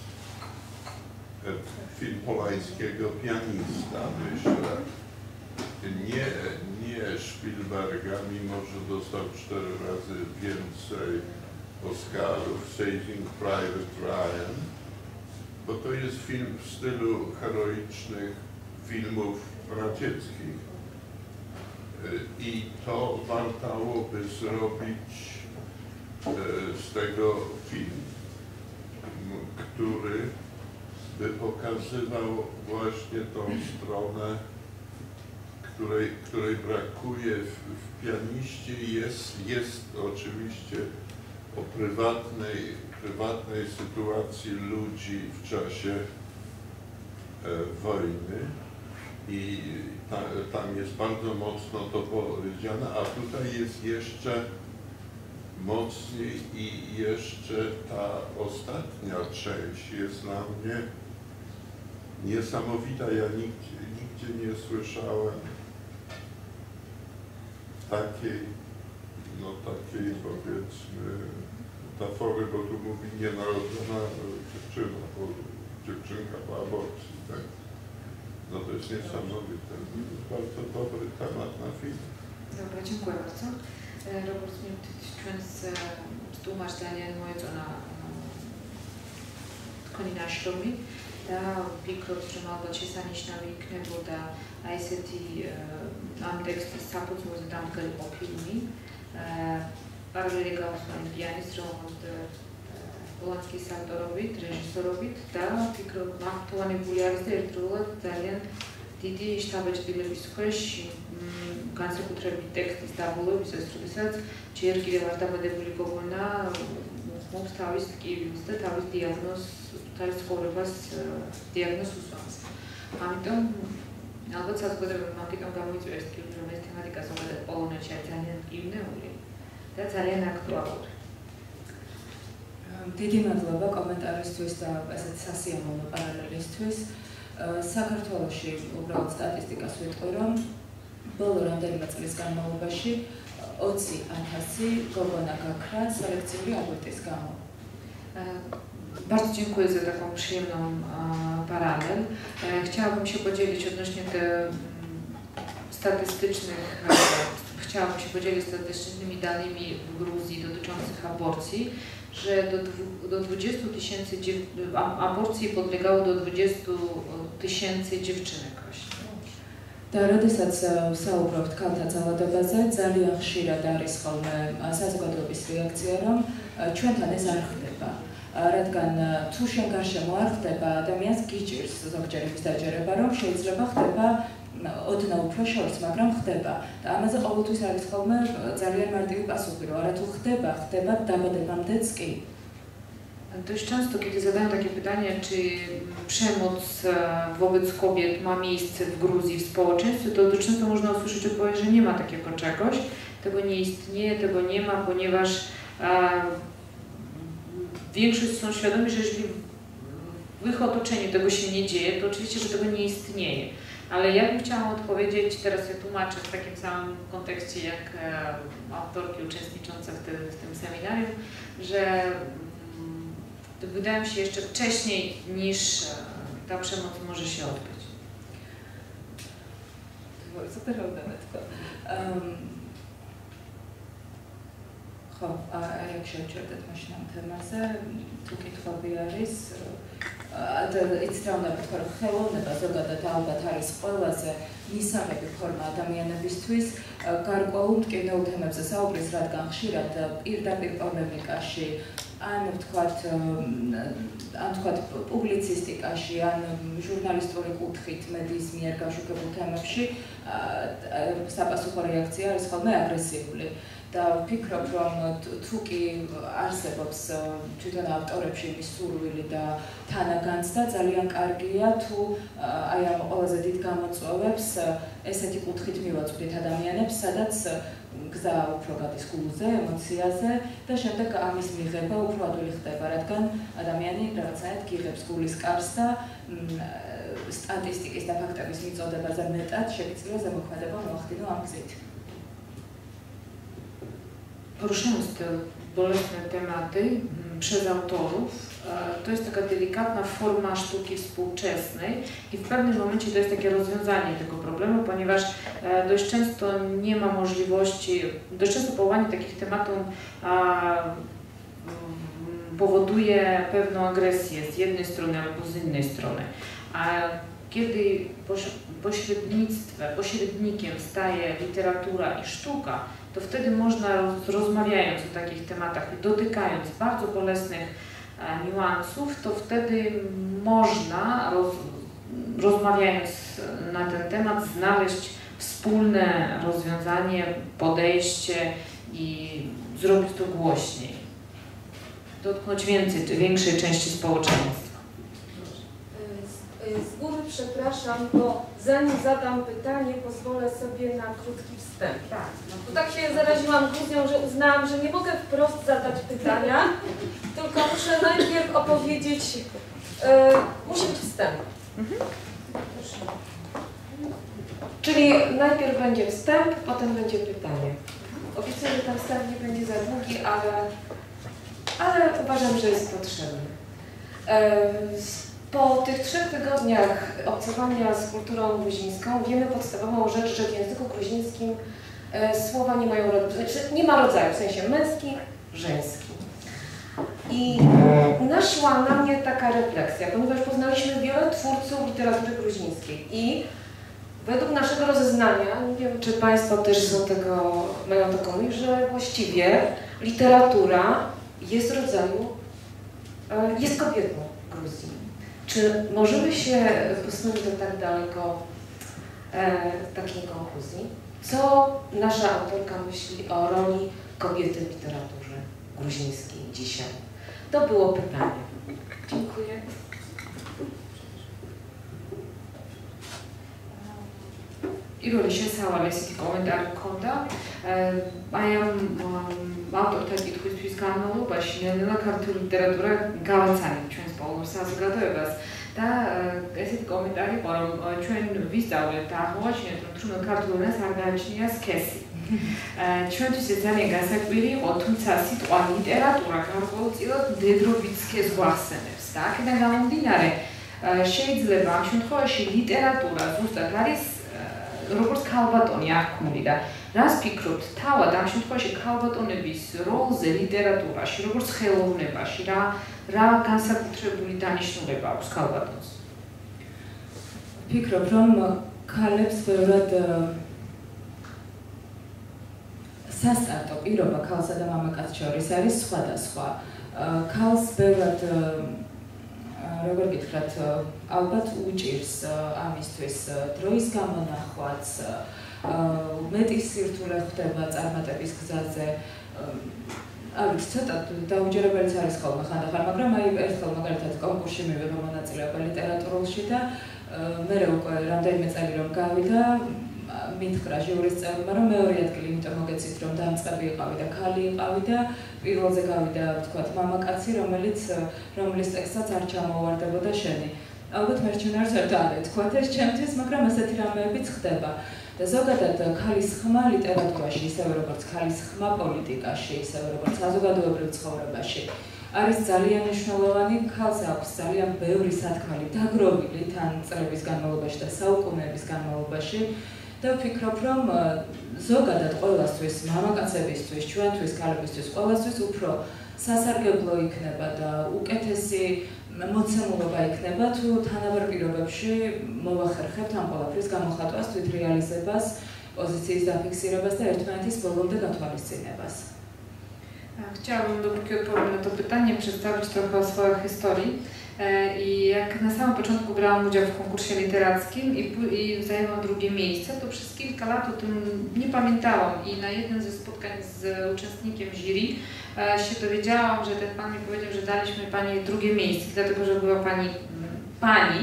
film Polańskiego Pianista, myślę. Nie, nie Spielberga, mimo że dostał cztery razy więcej Oscarów, Saving Private Ryan, bo to jest film w stylu heroicznych filmów radzieckich. I to wartałoby zrobić z tego film, który by pokazywał właśnie tą stronę, której, której brakuje w, w Pianiście. Jest, jest oczywiście o prywatnej, prywatnej sytuacji ludzi w czasie e, wojny i ta, tam jest bardzo mocno to powiedziane, a tutaj jest jeszcze mocniej i jeszcze ta ostatnia część jest dla mnie niesamowita. Ja nigdzie, nigdzie nie słyszałem takiej, no takiej powiedzmy metafory, bo tu mówi nienarodzona dziewczyna, bo dziewczynka po aborcji, tak? No to jest niesamowite. Bardzo dobry temat na film. Dobra, dziękuję bardzo. Robert Smith ჩვენს სტუმარს ძალიან მოეწონა თქვენი ნაშრომი და ვფიქრობთ, რომ ალბათ შესანიშნავი იქნებოდა აი ესეთი ამ ტექსტის საფუძველზე დამდგარიყო ფილმი. პარალელი გავუსვამთ პიანის რომს პოლანსკის ავტორობით, რეჟისორობით და ვფიქრობ, მართლმადიდებელი არის და ერთდროულად ძალიან დიდი შთაბეჭდილების ქვეშ განსაკუთრებით ტექსტის დაბოლოებისას, როდესაც ჯერ კიდევ არ დაბადებული გოგონა მოხმობს თავის ტკივილს და თავის დიაგნოზს, თავის ცხოვრებას დიაგნოზს უსვამს. ამიტომ ალბათ საზოგადოებამ მაგიტომ გამოიწვია ეს ფილმი, რომ ეს თემატიკა ზოგადად პოლონეთში არის ძალიან მყინვარული და ძალიან აქტუალური. დიდი მადლობა კომენტარისთვის და ასეთ სასიამოვნო პარალელისთვის. საქართველოში უბრალოდ სტატისტიკას ვიტყვი, რომ ბოლო რამდენიმე წლის განმავლობაში ოცი ათასი გოგონა გაქრა selekcyjnej abortis gamą. Bardzo dziękuję za taką przyjemną e, paralel. E, chciałabym się podzielić odnośnie te statystycznych, e, chciałabym się podzielić statystycznymi danymi w Gruzji dotyczących aborcji, że do, do dwudziestu tysięcy aborcji podlegało do dwudziestu tysięcy dziewczynek właśnie. და როდესაც საუბრობთ ქალთა ძალადობაზე, ძალიან ხშირად არის ხოლმე საზოგადოების რეაქცია, რომ ჩვენთან ეს არ ხდება. რადგან თუ შენ გარშემო არ ხდება, ადამიანს გიჭირს ზოგჯერ ის დაჯერება, რომ შეიძლება ხდება ოდნავ უფრო შორს, მაგრამ ხდება. და ამაზე ყოველთვის არის ხოლმე ძალიან მარტივი პასუხი, რომ არა თუ ხდება, ხდება დაბადებამდეც კი. Dość często, kiedy zadają takie pytanie, czy przemoc wobec kobiet ma miejsce w Gruzji, w społeczeństwie, to dość często można usłyszeć odpowiedź, że nie ma takiego czegoś, tego nie istnieje, tego nie ma, ponieważ e, większość są świadomi, że jeżeli w ich otoczeniu tego się nie dzieje, to oczywiście, że tego nie istnieje. Ale ja bym chciała odpowiedzieć, teraz ja tłumaczę w takim samym kontekście jak e, autorki uczestniczące w tym, w tym seminarium, że to wydaje mi się jeszcze wcześniej niż ta przemoc może się odbyć. Super tylko. ხო, აი აქ შევჭერდეთ მაშინ ამ თემაზე, თუ კითხვები არის, და იცით რა უნდა ვთქვა, რომ ხელოვნება ზოგადად ალბათ არის ყველაზე მისაღები ფორმა ადამიანებისთვის, გარკვეულ მტკივნეულ თემებზე საუბრის, რადგან ხშირად პირდაპირ პოლემიკაში, ან ვთქვათ, ან ვთქვათ პუბლიცისტიკაში, ან ჟურნალისტური კუთხით მედიის მიერ გაშუქებულ თემებში საპასუხო რეაქცია არის ხოლმე აგრესიული. და ვფიქრობ, რომ თუ კი არსებობს თვითონ ავტორებში იმის სურვილი და თანაგანცდა, ძალიან კარგია, თუ აი ამ ყველაზე დიდ გამოწვევებს ესეთი კუთხით მივაწვდით ადამიანებს, სადაც გზა უფრო გადის გულზე, ემოციაზე და შემდეგ ამის მიღება უფრო ადვილი ხდება, რადგან ადამიანი რაღაცნაირად გიღებს გულის კარს და სტატისტიკის და ფაქტების მიწოდებაზე მეტად შეიძლება ზემოქმედება მოახდინო ამ გზით. Poruszając te bolesne tematy przez autorów, to jest taka delikatna forma sztuki współczesnej i w pewnym momencie to jest takie rozwiązanie tego problemu, ponieważ dość często nie ma możliwości, dość często powołanie takich tematów powoduje pewną agresję z jednej strony albo z innej strony. A kiedy pośrednictwem, pośrednikiem staje literatura i sztuka, to wtedy można, roz, rozmawiając o takich tematach i dotykając bardzo bolesnych e, niuansów, to wtedy można, roz, rozmawiając na ten temat, znaleźć wspólne rozwiązanie, podejście i zrobić to głośniej. Dotknąć więcej, większej części społeczeństwa. Z góry przepraszam, bo zanim zadam pytanie, pozwolę sobie na krótki wstęp. Tak, no bo tak się zaraziłam Gruzją, że uznałam, że nie mogę wprost zadać pytania, tylko muszę najpierw opowiedzieć, e, musi być wstęp. Mhm. Czyli najpierw będzie wstęp, potem będzie pytanie. Obiecuję, że ten wstęp nie będzie za długi, ale, ale uważam, że jest potrzebny. E, Po tych trzech tygodniach obcowania z kulturą gruzińską wiemy podstawową rzecz, że w języku gruzińskim e, słowa nie mają znaczy nie ma rodzaju, w sensie męski, żeński. I naszła na mnie taka refleksja, ponieważ poznaliśmy wiele twórców literatury gruzińskiej i według naszego rozeznania, nie wiem czy Państwo też są tego, mają taką myśl, że właściwie literatura jest rodzaju, e, jest kobietą Gruzji. Czy możemy się posunąć do tak daleko e, takiej konkluzji? Co nasza autorka myśli o roli kobiety w literaturze gruzińskiej dzisiaj? To było pytanie. Dziękuję. Iro Lishesa Alessi komentar konta. I am autor tagi tkuis kanalу, baš ne kartu literatura Galacanik, ჩვენ სპაულობს საზოგადოებას და და ესეთი კომენტარი ყო რომ ჩვენ ვისწავლეთ და აღმოაჩინეთ რომ თუნდაც ქართულ ენას არ გააჩნია სქესი. ჩვენთვის ეს ძალიან გასაკვირი იყო, თუმცა სიტყვა ლიტერატურა გარკვეულწილად მდედრობით სქესს გვახსენებს და აქედან გამომდინარე შეიძლება ამ შემთხვევაში ლიტერატურა ზუსტად არის როგორც ქალბატონი აღქმული და რას ფიქრობთ თავად ამ შემთხვევაში ქალბატონების როლზე ლიტერატურაში, როგორც ხელოვნებაში, რა რა განსაკუთრებული დანიშნულება აქვს ქალბატონს? ფიქრობ რომ ქალებს ბევრად სასტარტო პირობა ქალსა და მამაკაცს შორის არის სხვადასხვა. ქალს ბევრად როგორ გითხრათ, ალბათ უჭირს ამისთვის დროის გამონახვაც, მეტი სირთულე ხდება წარმატების გზაზე. არ ვიცი, ცოტა დაუჯერებელიც არის ხოლმე ხანდახან, მაგრამ აი ერთხელ მაგალითად კონკურსში მივიღე მონაწილეობა ლიტერატურულში და მერე უკვე რამდენიმე წელი რომ გავიდა, მითხრა ჟიურის წევრმა რომ მეორე ადგილი იმიტომ მოგეცით რომ დამწყები იყავი და ქალი იყავი და პირველზე გავიდა ვთქვათ მამაკაცი რომელიც რომლის ტექსტსაც არ ჩამოვარდებოდა შენი. ალბათ მერჩუნარს არ დავეთქვათ ეს ჩემთვის, მაგრამ ასეთი რამეებიც ხდება. და ზოგადად ქალის ხმა ლიტერატურაში, ისევე როგორც ქალის ხმა პოლიტიკაში, ისევე როგორც საზოგადოებრივ ცხოვრებაში არის ძალიან მნიშვნელოვანი. ქალს აქვს ძალიან ბევრი სათქმელი დაგროვილი თან წლების განმავლობაში და საუკუნეების განმავლობაში. და ვფიქრობ, რომ ზოგადად ყველასთვის, მამაკაცებისთვის, ჩვენთვის, ქალებისთვის, ყველასთვის უფრო სასარგებლო იქნება და უკეთესი მოცემულობა იქნება, თუ თანაბარ პირობებში მოვახერხებთ ამ ყველაფრის გამოხატვას, თვითრეალიზებას, პოზიციის დაფიქსირებას და ერთმანეთის ბოლომდე გათვალისწინებას. Chciałabym dopóki odpowiem na to pytanie przedstawić trochę o swoich historii. I jak na samym początku brałam udział w konkursie literackim i, i zajęłam drugie miejsce, to przez kilka lat o tym nie pamiętałam i na jednym ze spotkań z uczestnikiem jury się dowiedziałam, że ten pan mi powiedział, że daliśmy pani drugie miejsce, dlatego że była pani pani.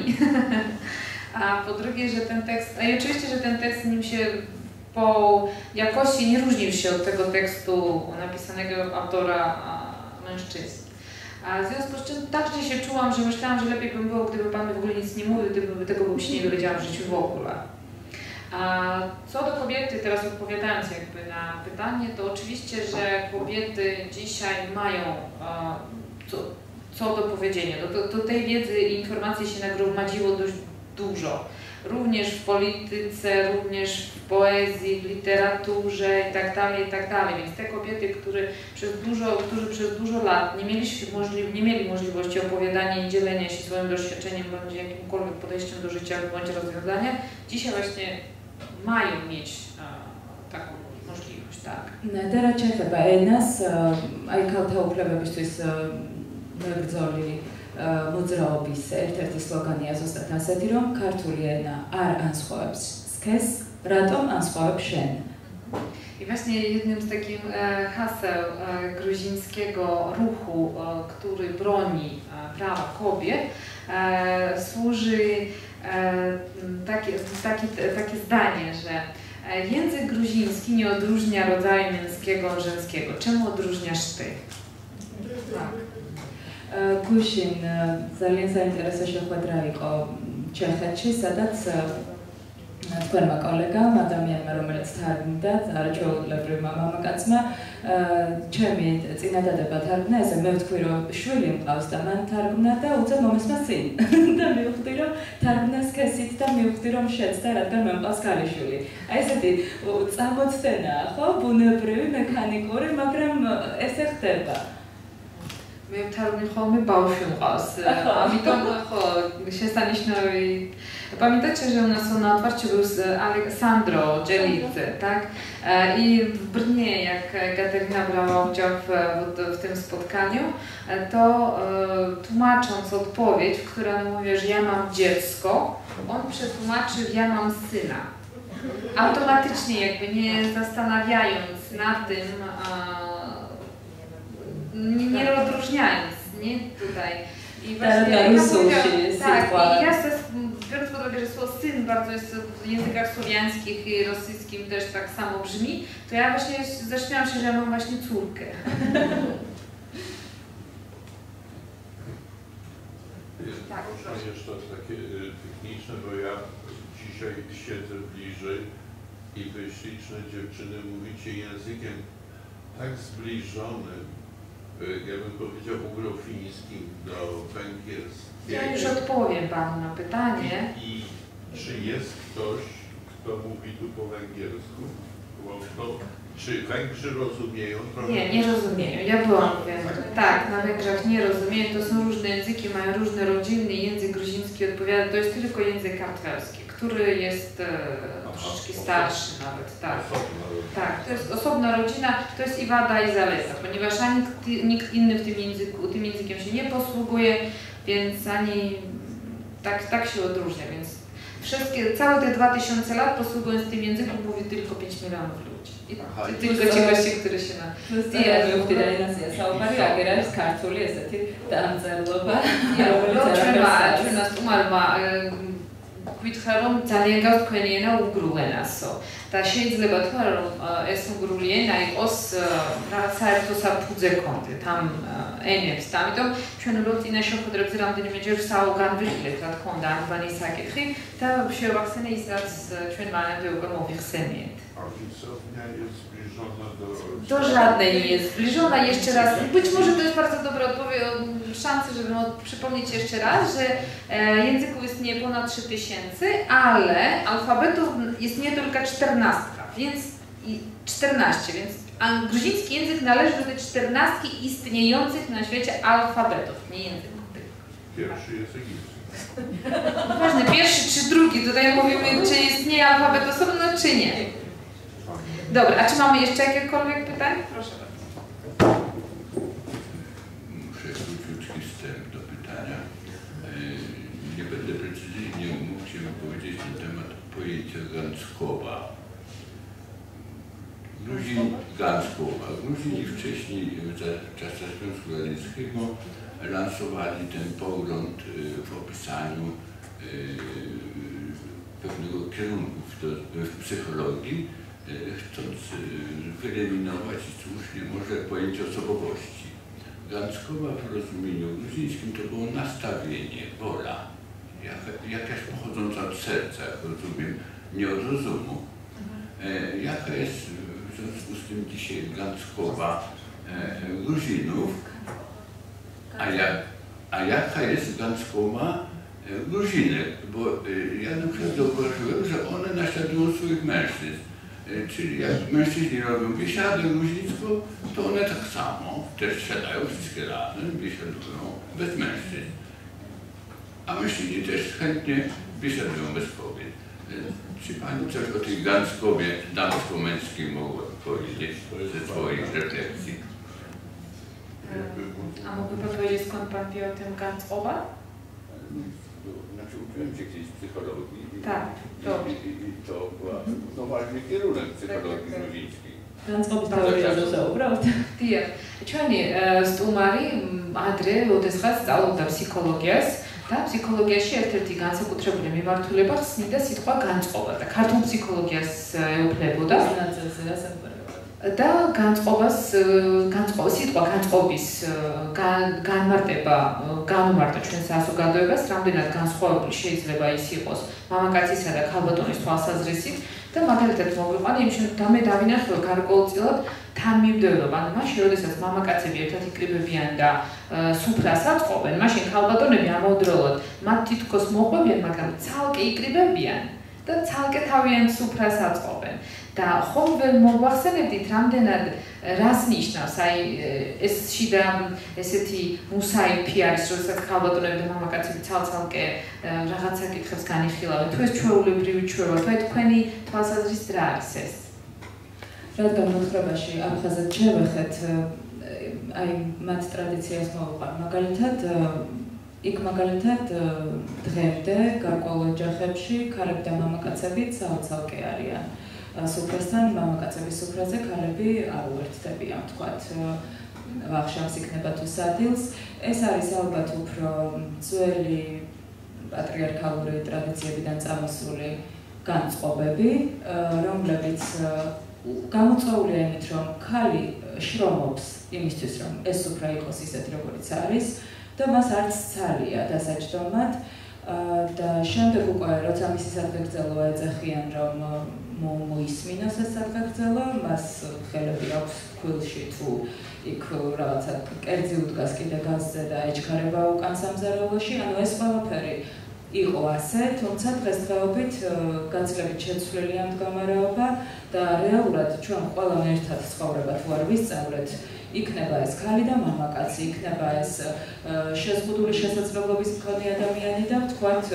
A po drugie, że ten tekst, a i oczywiście, że ten tekst nim się po jakości nie różnił się od tego tekstu napisanego autora mężczyzn. A w związku z czym tak źle się czułam, że myślałam, że lepiej by było, gdyby pan w ogóle nic nie mówił, gdyby tego bym się nie dowiedziałam w życiu w ogóle. A co do kobiety, teraz odpowiadając jakby na pytanie, to oczywiście, że kobiety dzisiaj mają co, co do powiedzenia. Do, do tej wiedzy i informacji się nagromadziło dość dużo. Również w polityce, również w poezji, w literaturze i tak dalej, i tak dalej. Więc te kobiety, które przez dużo, którzy przez dużo lat nie mieli, możli- nie mieli możliwości opowiadania i dzielenia się swoim doświadczeniem bądź jakimkolwiek podejściem do życia bądź rozwiązania, dzisiaj właśnie mają mieć a, taką możliwość, tak. და რა შეიძლება ენას აი ქალთა უფლებებისთვის მებრძოლი მოძრაობის ერთ-ერთი სლოგანია ზუსტად ასეთი, რომ ქართული ენა არ ანსხვავებს სქესს, რატომ anschaubs შენ. I właśnie jednym z takich e, haseł e, gruzińskiego ruchu, e, który broni e, prawa kobiet, e, służy e, takie, takie, takie zdanie, że język gruziński nie odróżnia rodzaju męskiego od żeńskiego. Czemu odróżniasz ty? Tak. გუშინ ძალიან საინტერესო შეხვედრა იყო ჩეხეთში, სადაც თქვენმა კოლეგამ, ადამიანმა, რომელიც თარგმნიდა, არაჩვეულებრივ მამაკაცმა, ჩემი წინადადება თარგმნა, ესე მე ვთქვი, რომ შვილი მყავს და მან თარგმნა და უცებ მომესმა წინ. და მივხვდი, რომ თარგმნა სქესით და მივხვდი, რომ შეცდა, რადგან მე მყავს ქალიშვილი. აი ესეთი წამოცდენაა, ხო, ბუნებრივი, მექანიკური, მაგრამ ესე ხდება. My targmy chomy bałszy mqas, a mi to było się i pamiętacie, że u nas na otwarciu był Aleksandro Dżelicy, tak? I w Brnie, jak Katerina brała udział w, w, w tym spotkaniu, to tłumacząc odpowiedź, w której on mówi, że ja mam dziecko, on przetłumaczył, ja mam syna. Automatycznie jakby nie zastanawiając nad tym, Nie, nie rozróżniając, nie tutaj. I właśnie ja mówię, tak, i ja se, biorąc pod uwagę, że słowo syn bardzo jest w językach słowiańskich i rosyjskim też tak samo brzmi, to ja właśnie zaśmiałam się, że ja mam właśnie córkę. Tak, proszę. pytanie jeszcze takie techniczne, bo ja dzisiaj siedzę bliżej i wy śliczne dziewczyny mówicie językiem tak zbliżonym, ja bym powiedział ugrofińskim do węgierskiego. Ja już odpowiem Panu na pytanie. I, i czy jest ktoś, kto mówi tu po węgiersku? Bo to, czy Węgrzy rozumieją? Trochę? Nie, nie rozumieją. Ja byłam w Węgrzech. Tak, na Węgrzech nie rozumieją. To są różne języki, mają różne rodziny. Język gruziński odpowiada, to jest tylko język kartwerski, który jest e, troszeczkę starszy nawet. Tak. Tak, to jest osobna rodzina, to jest i wada i zaleta, ponieważ ani nikt inny w tym języku, tym językiem się nie posługuje, więc ani tak, tak się odróżnia, więc wszystkie, całe te dwa tysiące lat posługując tym językiem mówi tylko pięć milionów ludzi. I, Aha, i tylko ci goście, którzy się na... ჩვენს უმალმა გვითხრა რომ ძალიან გავს თქვენი ენა უგრულ ენასო და შეიძლება თუ არა რომ ეს უგრული ენა იყოს რაღაც საერთო საფუძე კონდეთ ამ ენებს და ამიტომ ჩვენ რო წინა შეხვედრებზე რამდენიმეჯერ საუგანვიხილეთ რა თქმა უნდა ალბანის საკითხი და შევახსენე ის რაც ჩვენ მანამდე უკვე მოიხსენიეთ. Ojcownia jest zbliżona do... Do żadnej nie jest zbliżona. Jeszcze raz, być może to jest bardzo dobra odpowiedź, szansa, żeby przypomnieć jeszcze raz, że e, języków istnieje ponad trzy tysiące, ale alfabetów istnieje tylko czternastka, więc i czternaście, więc a, gruziński język należy do tej czternastki istniejących na świecie alfabetów, nie języków. Pierwszy jest egipski. Ważne, pierwszy czy drugi, tutaj mówimy, czy istnieje alfabet osobno, czy nie. Dobra, a czy mamy jeszcze jakiekolwiek pytania? Proszę bardzo. Muszę króciutki wstęp do pytania. Nie będę precyzyjnie mógł się wypowiedzieć na temat pojęcia Ganskowa. Gruzini, Ganskowa. Gruzini wcześniej, w czasach Związku Radzieckiego, lansowali ten pogląd w opisaniu pewnego kierunku w psychologii, chcąc wyeliminować i słusznie może pojęcie osobowości. Ganskowa w rozumieniu gruzińskim to było nastawienie, wola, jak, jakaś pochodząca od serca, jak rozumiem, nie od rozumu. E, jaka jest w związku z tym dzisiaj Ganskowa e, Gruzinów, a, jak, a jaka jest Ganskowa e, Gruzinek, bo e, ja na przykład zauważyłem, że one naśladują swoich mężczyzn. Czyli jak mężczyźni robią biesiadę gruzińską, to one tak samo też siadają wszystkie razem, biesiadują bez mężczyzn. A mężczyźni też chętnie biesiadują bez kobiet. Czy Pani coś o tej Ganskowie damsko-męskiej mogła powiedzieć ze swoich refleksji? A mógłby Pan powiedzieć, skąd Pan wie o tym Ganskowa? Znaczy uczyłem się kiedyś psychologii i, tak, i, i, i to była no, ważny kierunek psychologii gruzińskiej. Ganskowa teoria ზოგადად. დიახ, ჩვენი სტუმარი ადრე ოდესღაც სწავლობდა ფსიქოლოგიას და ფსიქოლოგიაში ერთ-ერთი განსაკუთრებული მიმართულება ხსნიდა სიტყვა განწყობა და ქართულ ფსიქოლოგიას ეუფლებოდა. და განწყობას განწყობა სიტყვა განწყობის განმარტება განმარტა ჩვენ საზოგადოებას რამდენად განსხვავებული შეიძლება ის იყოს მამაკაცისა და ქალბატონის თვალსაზრისით და მაგალითად მოვიყვანე იმ შემთხვევაში მე დავინახე გარკვეულწილად თანმიმდევრობა ან მაშინ როდესაც მამაკაცები ერთად იკრიბებიან და სუფრას აწყობენ მაშინ ქალბატონები ამავდროულად მათ თითქოს მოყვებიან მაგრამ ცალკე იკრიბებიან და ცალკე თავიანთ სუფრას აწყობენ და ხომ ვერ მოგვახსენებდით რამდენად რას ნიშნავს აი ეს შიდა ესეთი მუსაიფი არის როდესაც ქალბატონები და მამაკაცები ცალ-ცალკე რაღაცა კითხებს განიხილავენ თუ ეს ჩვეულებრივი ჩვევა თუ თქვენი თვალსაზრისით რა არის ეს რადგან მოთხრობაში აფხაზად შევეხეთ აი მათ ტრადიციას მოვყარ მაგალითად იქ მაგალითად დღემდე გარკვეულ ოჯახებში ქალები და მამაკაცები ცალ-ცალკე არიან სუფრასთან მამაკაცების სუფრაზე ქალები არ უერთდებიან თქვათ ვახშამს იქნება თუ სადილს ეს არის ალბათ უფრო ძველი პატრიარქალური ტრადიციებიდან წამოსული განწყობები რომლებიც გამოწვეულია იმით რომ ქალი შრომობს იმისთვის რომ ეს სუფრა იყოს ისეთ როგორც არის და მას არც ცალია დასაჯდომად და შემდეგ უკვე როცა მისი სადღეგრძელო ეძახიან რომ მოისმინოს ეს სადღეგრძელო, მას ხელები აქვს ქვილში თუ იქ რაღაცა კერძი უდგას კიდე გაზზე და ეჩქარება უკან სამზარეულოში, ანუ ეს ყველაფერი იყო ასე, თუმცა დღესდღეობით გაცილებით შეცვლილი ამ მდგომარეობა და რეალურად ჩვენ ყველამ ერთად ცხოვრება თუ არ ვისწავლეთ, იქნება ეს ქალი და მამაკაცი, იქნება ეს შეზღუდული შესაძლებლობის მქონე ადამიანი და ვთქვათ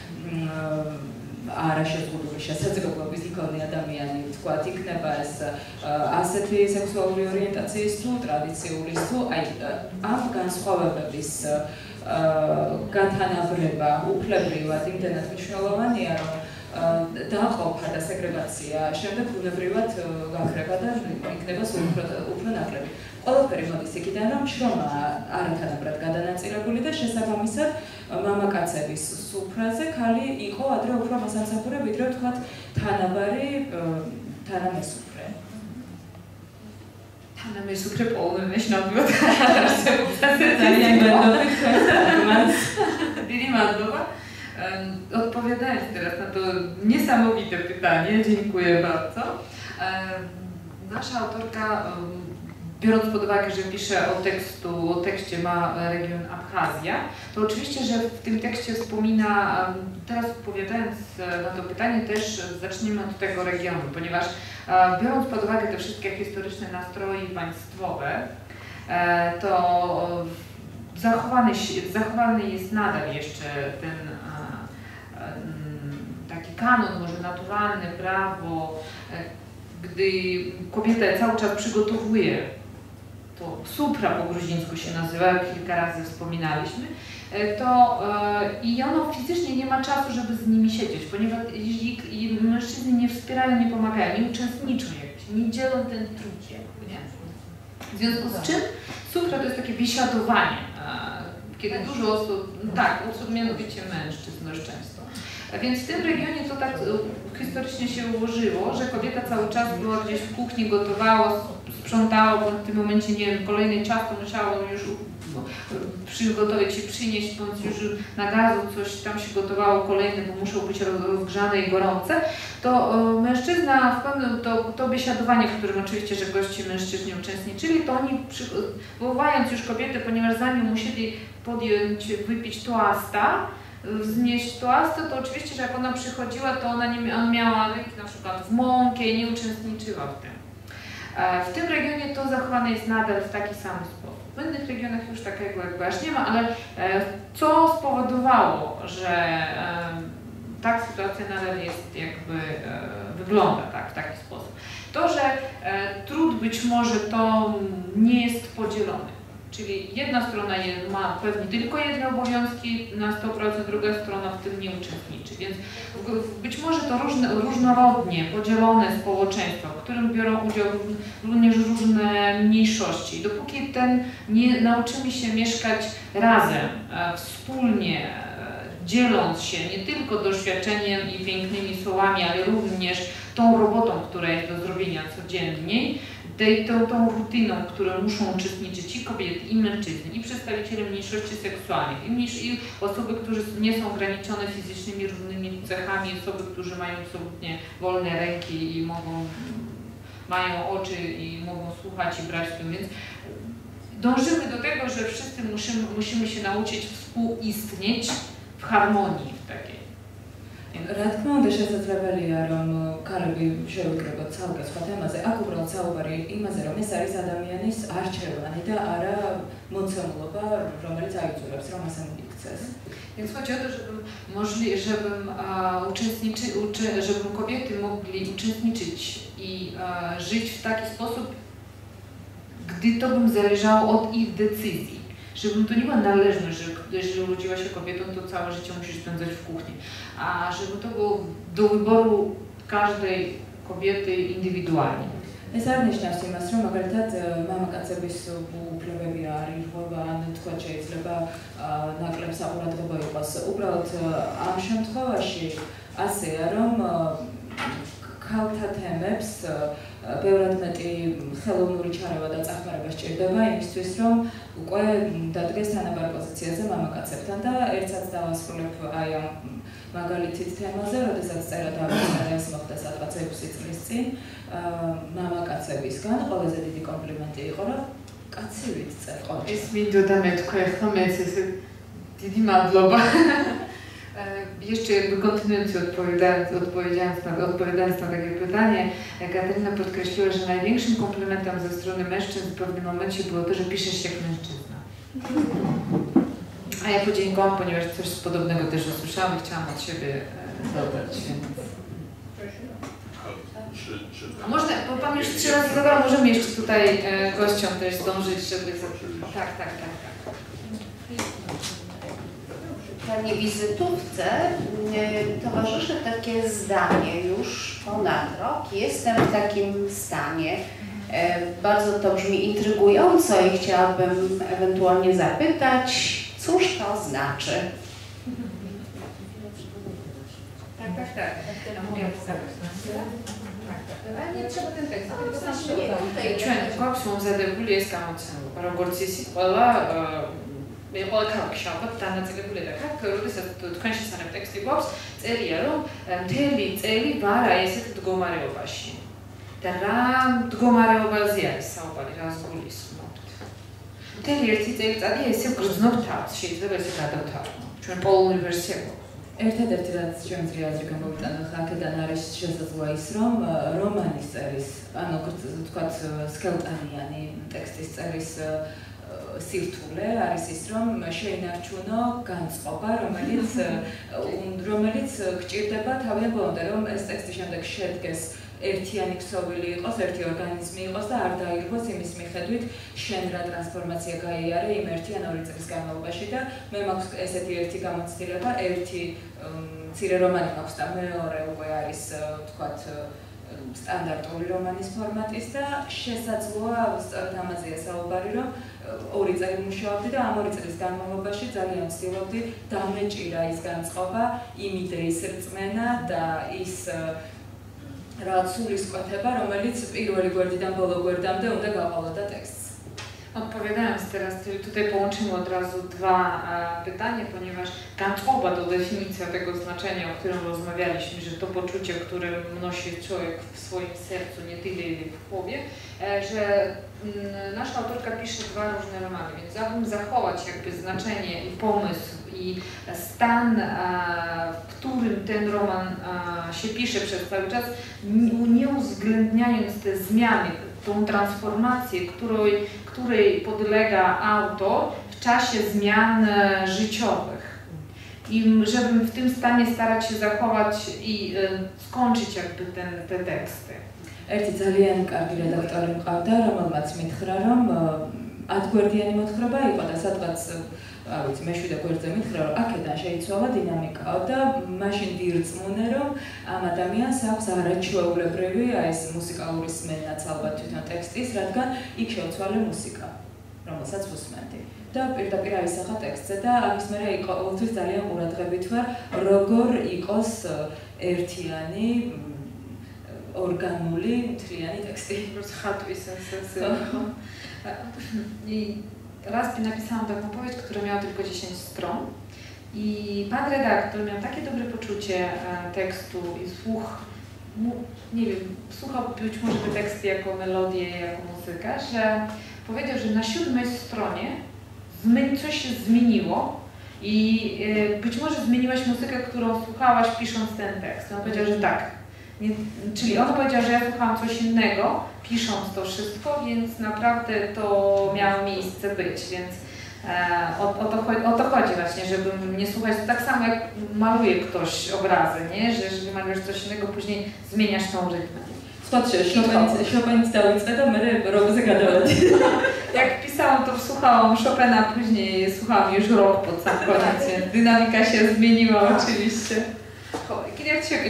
არაშეზღუდული შესაძლებლობის მქონე ადამიანი, ვთქვათ, იქნება ეს ასეთი სექსუალური ორიენტაციის თუ ტრადიციული თუ აი ამ განსხვავებების გათანაბრება უფლებრივად იმდენად მნიშვნელოვანია, რომ დაყოფა და სეგრეგაცია შემდეგ უნებრივად გაქრება და იქნება სულ უფრო ნაკლები. ყველაფერი მოდის იქიდან, რომ შრომა არათანაბრად გადანაწილებული და შესაბამისად მამაკაცების სუფრაზე ქალი იყო ადრე უფრო მასამსახურე, ვიდრე ვთქვათ თანაბარი თანამესუფრე. თანამესუფრე პოლონეთში ნამდვილად არსებობს. ძალიან მადლობა თქვენ. Დიდი мадлоба. Odpowiadając teraz na to niesamowite pytanie, dziękuję bardzo. Nasza autorka, biorąc pod uwagę, że pisze o, tekstu, o tekście ma region Abchazja, to oczywiście, że w tym tekście wspomina, teraz odpowiadając na to pytanie, też zaczniemy od tego regionu, ponieważ biorąc pod uwagę te wszystkie historyczne nastroje państwowe, to zachowany, zachowany jest nadal jeszcze ten taki kanon, może naturalne prawo, gdy kobieta cały czas przygotowuje, to supra po gruzińsku się nazywa, kilka razy wspominaliśmy, to i ono fizycznie nie ma czasu, żeby z nimi siedzieć, ponieważ jeśli mężczyźni nie wspierają, nie pomagają, nie uczestniczą, nie dzielą ten trud, nie? W związku z czym supra to jest takie biesiadowanie, kiedy dużo osób, tak, osób mianowicie mężczyzn dość często. Więc w tym regionie to tak historycznie się ułożyło, że kobieta cały czas była gdzieś w kuchni, gotowała, sprzątała, bo w tym momencie, nie wiem, kolejny czas to musiało już przygotować i przynieść, bądź już na gazu coś tam się gotowało kolejne, bo muszą być rozgrzane i gorące, to mężczyzna w pewnym, to, to biesiadowanie, w którym oczywiście, że gości mężczyźni uczestniczyli, to oni wywołając już kobietę, ponieważ zanim musieli podjąć, wypić toasta, wznieść toastę, to oczywiście, że jak ona przychodziła, to ona, nie, ona miała na przykład w mąkę i nie uczestniczyła w tym. W tym regionie to zachowane jest nadal w taki sam sposób. W innych regionach już takiego jakby aż nie ma, ale co spowodowało, że tak sytuacja nadal jest jakby wygląda tak, w taki sposób. To, że trud być może to nie jest podzielony. Czyli jedna strona jest, ma pewnie tylko jedne obowiązki na sto procent, druga strona w tym nie uczestniczy. Więc być może to różne, różnorodnie podzielone społeczeństwo, w którym biorą udział również różne mniejszości. Dopóki ten nie nauczymy się mieszkać razem, wspólnie, dzieląc się nie tylko doświadczeniem i pięknymi słowami, ale również tą robotą, która jest do zrobienia codziennie, tej, tą, tą rutyną, w której muszą uczestniczyć i kobiety, i mężczyźni, i przedstawiciele mniejszości seksualnych, i, mniejsz, i osoby, które nie są ograniczone fizycznymi różnymi cechami, osoby, które mają absolutnie wolne ręki i mogą, mają oczy i mogą słuchać i brać w tym, więc dążymy do tego, że wszyscy musimy, musimy się nauczyć współistnieć w harmonii w takiej. რა თქმა უნდა შესაძლებელია რომ ქალები შევიკრიბოთ ცალკე სხვა თემაზე. აქ უბრალოდ საუბარი იმაზე, რომ ეს არის ადამიანის არჩევანი და არა მოცემულობა, რომელიც აიძულებს, რომ ასე მოიქცეს. Więc chodzi o to, żebym, możli, żebym, uh, uczestniczy, uczy, żebym kobiety mogli uczestniczyć i uh, żyć w taki sposób, gdy to bym zależało od ich decyzji. Żeby to nie była należność, że jeżeli urodziła się kobietą, to całe życie musisz spędzać w kuchni, a żeby to było do wyboru każdej kobiety indywidualnie. ეს არ ნიშნავს იმას, რომ მაგალითად მამაკაცების უფლებები არ ირღვევა, ან თქვა შეიძლება ნაკლებ საყურადღებო იყოს. უბრალოდ ამ შემთხვევაში ასეა, რომ ქალთა თემებს ბევრად მეტი ხელოვნური ჩარევა და წახმარება სჭირდება იმისთვის, რომ უკვე დადგეს თანაბარ პოზიციაზე მამაკაცებთან და ერთსაც დავასრულებ აი ამ მაგალითით თემაზე, როდესაც წერა დავწერა ეს მოხდა სადღაც ექვსი წლის წინ, მამაკაცებისგან ყველაზე დიდი კომპლიმენტი იყო, რომ კაცი ვიცწერ ყოჩა. ეს მინდოდა მეთქვა, ახლა მეც ესე დიდი мадლობა. Jeszcze jakby kontynuując odpowiadając, odpowiedziając, na, odpowiadając na takie pytanie, Katarzyna podkreśliła, że największym komplementem ze strony mężczyzn w pewnym momencie było to, że piszesz jak mężczyzna. A ja podziękowałam, ponieważ coś podobnego też usłyszałam i chciałam od siebie dodać. Więc... A można, bo Pan już trzy razy zadał, możemy jeszcze tutaj gościom też zdążyć, żeby... Tak, tak, tak, tak. Pani wizytówce towarzyszy takie zdanie już ponad rok. Jestem w takim stanie. Bardzo to brzmi intrygująco i chciałabym ewentualnie zapytać, cóż to znaczy? Tak, tak, tak. Nie trzeba ten tekst. ჩვენ გვაქვს მომზადებული ეს გამოცემა, როგორც ისიც ყველა მე ყველა ქალაქში ალბათ დანაწილებული და აქ როდესაც თქვენ შესახებ ტექსტი გვაქვს, წერია რომ მთელი წელი ვარ აი ესეთ მდგომარეობაში. და რა მდგომარეობაზე არის საუბარი, რას გულისხმობთ? მთელი ერთი წელიწადი ესე გრძნობ თავს, შეიძლება ესე გადავთვალო. ჩვენ პოლონური ვერსია გვაქვს. ერთადერთი რაც შემიძლია აზრი გამოვიტანოთ აქედან არის შესაძლოა ის, რომ რომანის წერის, ანუ თქვათ სკელტანიანი ტექსტის წერის სირთულე არის ის, რომ შეინარჩუნო განწყობა, რომელიც რომელიც გჭირდება თავიდან ბოლომდე, რომ ეს ტექსტი შემდეგ შედგეს ერთიანი ქსოვილი იყოს, ერთი ორგანიზმი იყოს და არ დაირღვეს იმის მიხედვით, შენ რა ტრანსფორმაცია გაიარე იმ ერთი ან ორი წლის განმავლობაში და მე მაქვს ესეთი ერთი გამოცდილება, ერთი მცირე რომანი მაქვს და მეორე უკვე არის, თქვათ, სტანდარტული რომანის ფორმატის და შესაძლოა სწორედ ამაზეა საუბარი, რომ ორი წელი მუშაობდი და ამ ორი წლის განმავლობაში ძალიან ვცდილობდი დამეჭირა ის განწყობა, იმ იდეის რწმენა და ის რაც სულისკვეთება, რომელიც პირველი გვერდიდან ბოლო გვერდამდე უნდა გაყოლოდა tekst. Odpowiadając teraz, tutaj połączymy od razu dwa e, pytania, ponieważ ganczkoba to definicja tego znaczenia, o którym rozmawialiśmy, że to poczucie, które nosi człowiek w swoim sercu, nie tyle ile w głowie, e, że m, nasza autorka pisze dwa różne romany, więc chciałabym zachować jakby znaczenie i pomysł i stan, e, w którym ten roman e, się pisze przez cały czas, nie uwzględniając te zmiany, tą transformację, której, której podlega autor w czasie zmian życiowych. I żebym w tym stanie starać się zachować i y, skończyć jakby ten, te teksty. ერთი ძალიან კარგი რედაქტორი მყავდა, რომელმაც მითხრა, რომ ათგვერდიანი მოთხრობა იყო და სადღაც არ ვიცი, მეშვიდე გვერდზე მითხრა, რომ აქედან შეიცვალა დინამიკაო და მაშინ დირწმუნე, რომ ამ ადამიანს აქვს არაჩვეულებრივი აი ეს მუსიკალური სმენაც ალბათ თვითონ ტექსტის, რადგან იქ შეუცვალე მუსიკა, რომელსაც ვუსმენდი. და პირდაპირ აისახა ტექსტზე და ამის მერე იყო ყოველთვის ძალიან ყურადღებით ვარ, როგორ იყოს ერთიანი organuli, მთლიანი ტექსტი. Rozchatły sens. I raz napisałam taką powieść, która miała tylko dziesięć stron i pan redaktor miał takie dobre poczucie tekstu i słuch, nie wiem, słuchał być może te teksty jako melodię, jako muzykę, że powiedział, że na siódmej stronie coś się zmieniło i być może zmieniłaś muzykę, którą słuchałaś pisząc ten tekst. On powiedział, że tak. Nie, czyli on powiedział, że ja słuchałam coś innego, pisząc to wszystko, więc naprawdę to miało miejsce być, więc e, o, o, to, o to chodzi właśnie, żeby nie słuchać, tak samo jak maluje ktoś obrazy, nie? Że jeżeli malujesz coś innego, później zmieniasz tą rytmę. Patrzę, Chopin stałe to my robię gadać. Jak pisałam, to słuchałam Chopina, później słuchałam już rok pod sam koniec, więc dynamika się zmieniła oczywiście. Jak się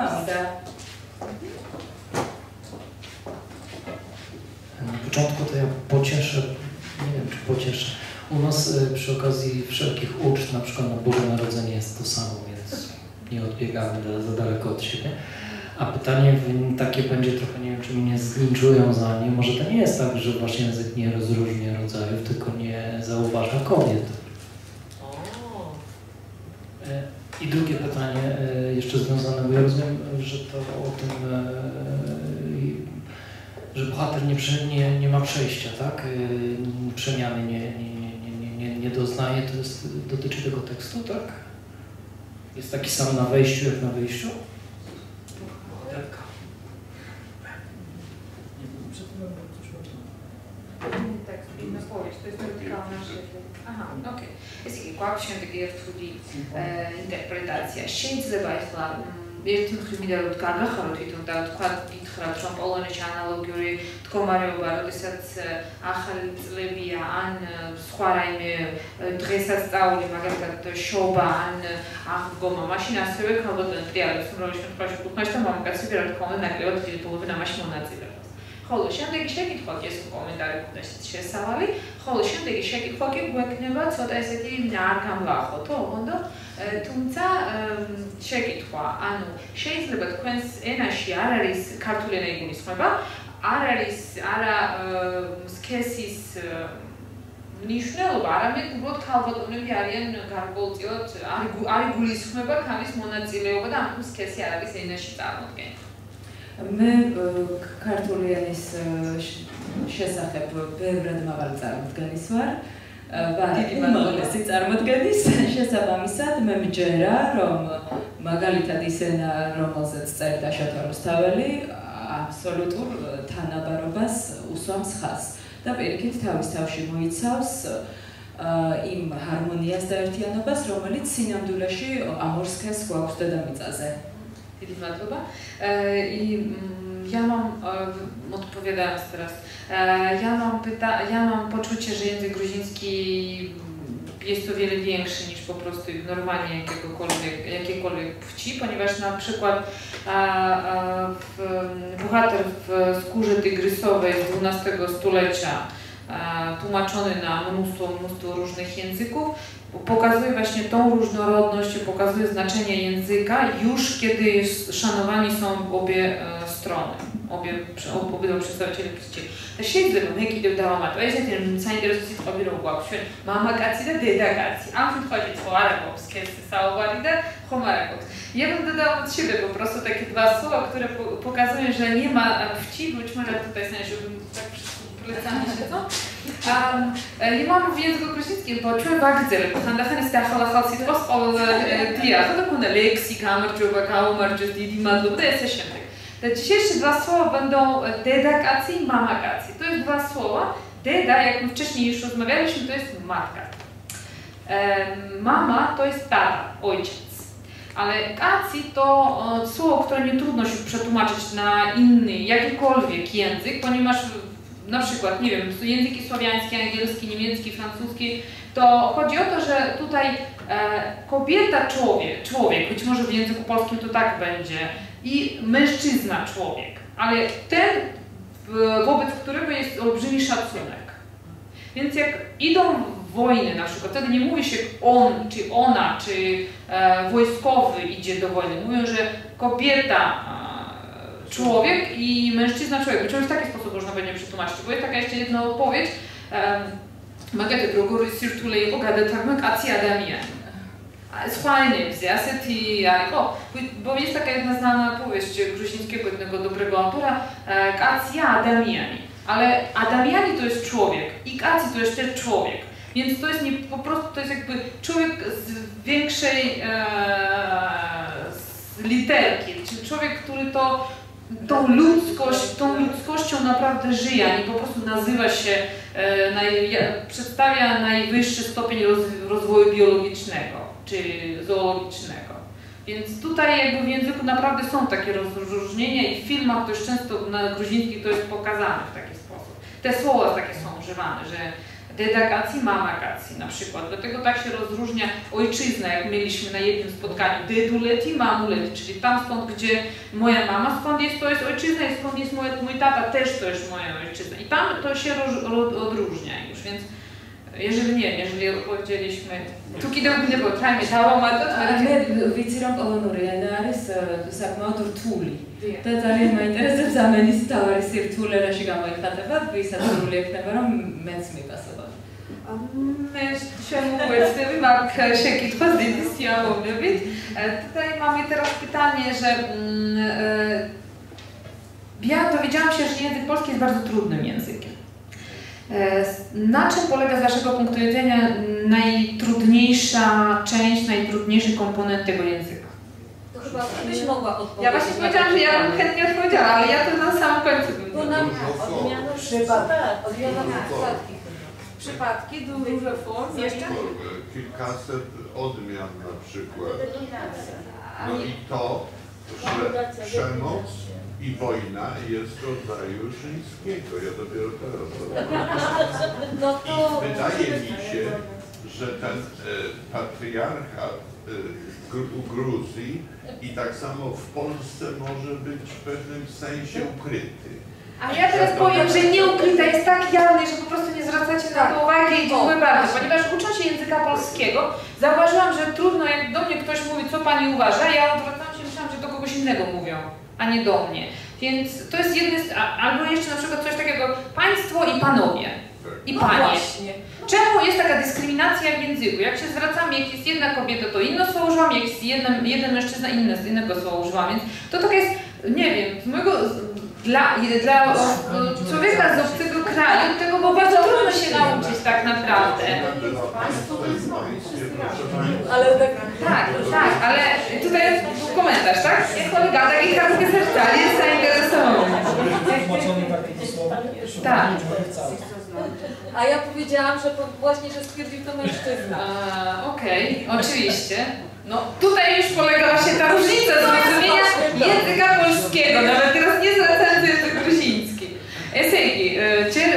Na początku to ja pocieszę, nie wiem czy pocieszę. U nas y, przy okazji wszelkich uczt, na przykład na Boże Narodzenie jest to samo, więc nie odbiegamy za daleko od siebie. A pytanie takie będzie trochę, nie wiem, czy mnie zlinczują za nie. Może to nie jest tak, że wasz język nie rozróżnia rodzajów, tylko nie zauważa kobiet. I drugie pytanie, jeszcze związane, bo ja rozumiem, że to o tym, że bohater nie, nie, nie ma przejścia, tak? Przemiany nie, nie, nie, nie, nie doznaje, to jest, dotyczy tego tekstu, tak? Jest taki sam na wejściu, jak na wyjściu? Tekst, inna powieść, to jest wertykalna szyfra. Aha, okej. Okay. Jest taki kłap świętego wchodzi e, interpretacja. Święć zebajsła, ერთიმ ხმიდან განახარო თვითონ და თქვა გითხრათ რომ პოლონეთში ანალოგიური მდგომარეობა, როდესაც ახალი წლებია ან სხვა რაიმე დღესაც სწავლი, მაგალითად შობა ან აღდგომა, მაშინ ასევე ქალბატონი ტრიალებს უმრავლეს შემთხვევაში კუთხეში და მამაკაცები რა თქმა უნდა ნაკლებად ღირებულობენ ამაში მონაწილეობას. ხოლო შემდეგი შეკითხვა კი ეს კომენტარი ქონდეს შესავალი, ხოლო შემდეგი შეკითხვა კი გვექნება ცოტა ესეთი არ გამლახოთო, ოღონდ თუმცა შეკითხვა, ანუ შეიძლება თქვენს ენაში არ არის ქართული ენა იგულისხმება, არ არის არა სქესის მნიშვნელობა, არამედ უბრალოდ ქალბატონები არიან გარკვეულწილად არ იგულისხმება ქალის მონაწილეობა და ამ სქესი არ არის ენაში წარმოდგენილი. მე ქართული ენის შესახებ ბევრად მაღალი წარმოდგენის ვარ. ვარ უმაღლესი წარმოდგენის შესაბამისად მე მჯერა რომ მაგალითად ის ენა რომელზეც წერდა შოთა რუსთაველი აბსოლუტურ თანაბარობას უსვამს ხაზს და პირიქით თავის თავში მოიცავს იმ ჰარმონიას და ერთიანობას რომელიც სინამდვილეში ამ ორ სქესს გვაქვს დედამიწაზე. Დიდი მადლობა. I ja mam, odpowiadając teraz, ja mam, pyta, ja mam poczucie, że język gruziński jest o wiele większy niż po prostu ignorowanie jakiegokolwiek, jakiejkolwiek płci, ponieważ na przykład a, a, w, bohater w skórze tygrysowej z dwunastego stulecia a, tłumaczony na mnóstwo, mnóstwo różnych języków, pokazuje właśnie tą różnorodność, pokazuje znaczenie języka już kiedy szanowani są obie e, strony, obie, obydwa przedstawiciele płci. Te siedzę, bo jaki to dała matła, jest ten zainteresujący obierał głowę, mama-kacji da deda-kacji, a tu chodzi o arabowskie, sałowali da homarabowskie. Ja bym dodała od siebie po prostu takie dwa słowa, które pokazują, że nie ma płci, być może tutaj znajdę, żebym tak plecami siedzą. I mam w języku gruzińskim, bo czuję wagdzel, handachan jest taka halachal sitwas, ale dia, to taka leksika, marczuba, kaumarczus, didi madlu, to jest świętek. Te dzisiejsze dwa słowa będą dedakacji i mamakacji. To jest dwa słowa. Deda, jak my wcześniej już rozmawialiśmy, to jest matka. Mama to jest tata, ojciec. Ale kacji to słowo, które nie trudno się przetłumaczyć na inny, jakikolwiek język, ponieważ na przykład, nie wiem, języki słowiańskie, angielski, niemiecki, francuski, to chodzi o to, że tutaj e, kobieta, człowiek, człowiek, być może w języku polskim to tak będzie, i mężczyzna, człowiek, ale ten, wobec którego jest olbrzymi szacunek. Więc jak idą wojny na przykład, wtedy nie mówi się on, czy ona, czy e, wojskowy idzie do wojny. Mówią, że kobieta, e, człowiek i mężczyzna, człowiek. Być może w taki sposób można będzie przetłumaczyć. Bo jest taka jeszcze jedna odpowiedź. Magety drugą sirtulej ogada tarmak acji adamia. Z fajnym, z jaseti, bo jest taka jedna znana powieść gruzińskiego jednego dobrego autora, Acja Adamiani. Ale Adamiani to jest człowiek i Acji to jest też człowiek. Więc to jest nie, po prostu to jest jakby człowiek z większej e, z literki, czyli człowiek, który to tą ludzkość, tą ludzkością naprawdę żyje, a nie po prostu nazywa się, e, naj, przedstawia najwyższy stopień roz, rozwoju biologicznego czy zoologicznego. Więc tutaj jakby w języku naprawdę są takie rozróżnienia i w filmach to już często na gruzińskich to jest pokazane w taki sposób. Te słowa takie są używane, że dedakacji, mamakacji na przykład. Dlatego tak się rozróżnia ojczyzna, jak mieliśmy na jednym spotkaniu. Deduleti, mamuleti, czyli tam stąd, gdzie moja mama, skąd jest, to jest ojczyzna i skąd jest mój, mój tata, też to jest moja ojczyzna. I tam to się roz, roz, odróżnia już, więc jeżeli nie, jeżeli powiedzieliśmy, tu კიდევ не было, რაიმე დავამატოთ, მე ვიცი რომ პოლონური ენა არის საკმაოდ რთული და ძალიან მაინტერესებს ამ ენის თავარი სირთულე რაში გამოიხატება, ვისაძლული ექნება რომ მეც მიპასება. მე შემოვეცდები მაგ შეკითხვას დიდი სიამოვნებით. Tutaj mamy teraz pytanie, że ja dowiedziałam się, że język polski jest bardzo trudnym językiem. Na czym polega z Waszego punktu widzenia najtrudniejsza część, najtrudniejszy komponent tego języka? To chyba byś mogła odpowiedzieć. Ja właśnie powiedziałam, że ja bym chętnie odpowiedziała, ale ja to na samym końcu bym Bo nam odmiana przypadki. Przypadki, dużo form, jeszcze? Kilkaset odmian na przykład. No i to, że przemoc i wojna jest rodzaju żeńskiego. Ja dopiero teraz No to... I wydaje mi się, że ten e, patriarchat e, u Gruzji i tak samo w Polsce może być w pewnym sensie ukryty. A ja teraz powiem, że nieukryta jest tak jawnie, że po prostu nie zwracacie na to uwagi i dziękuję bardzo, ponieważ ucząc się języka polskiego, zauważyłam, że trudno, jak do mnie ktoś mówi, co pani uważa, ja odwracam się, myślałam, że do kogoś innego mówią, a nie do mnie. Więc to jest jedno, albo jeszcze na przykład coś takiego, państwo i panowie, i panie. Czemu jest taka dyskryminacja w języku? Jak się zwracamy, jak jest jedna kobieta, to inne słowo używam, jak jest jeden, jeden mężczyzna, inne z innego słowa używam, więc to taka jest, nie wiem, z mojego... Dla, dla człowieka z obcego kraju tego było bardzo trudno się nauczyć tak naprawdę. Ale tak, tak, tak, ale tutaj jest komentarz, tak? Jak kolega taki chamskie serca, jest zainteresowany. Tak. A ja powiedziałam, że właśnie, że stwierdził to mężczyzna. Okej, okay, oczywiście. No tutaj już polega właśnie ta różnica zrozumienia języka polskiego, nawet teraz nie zwracając język gruziński. Esegi, cer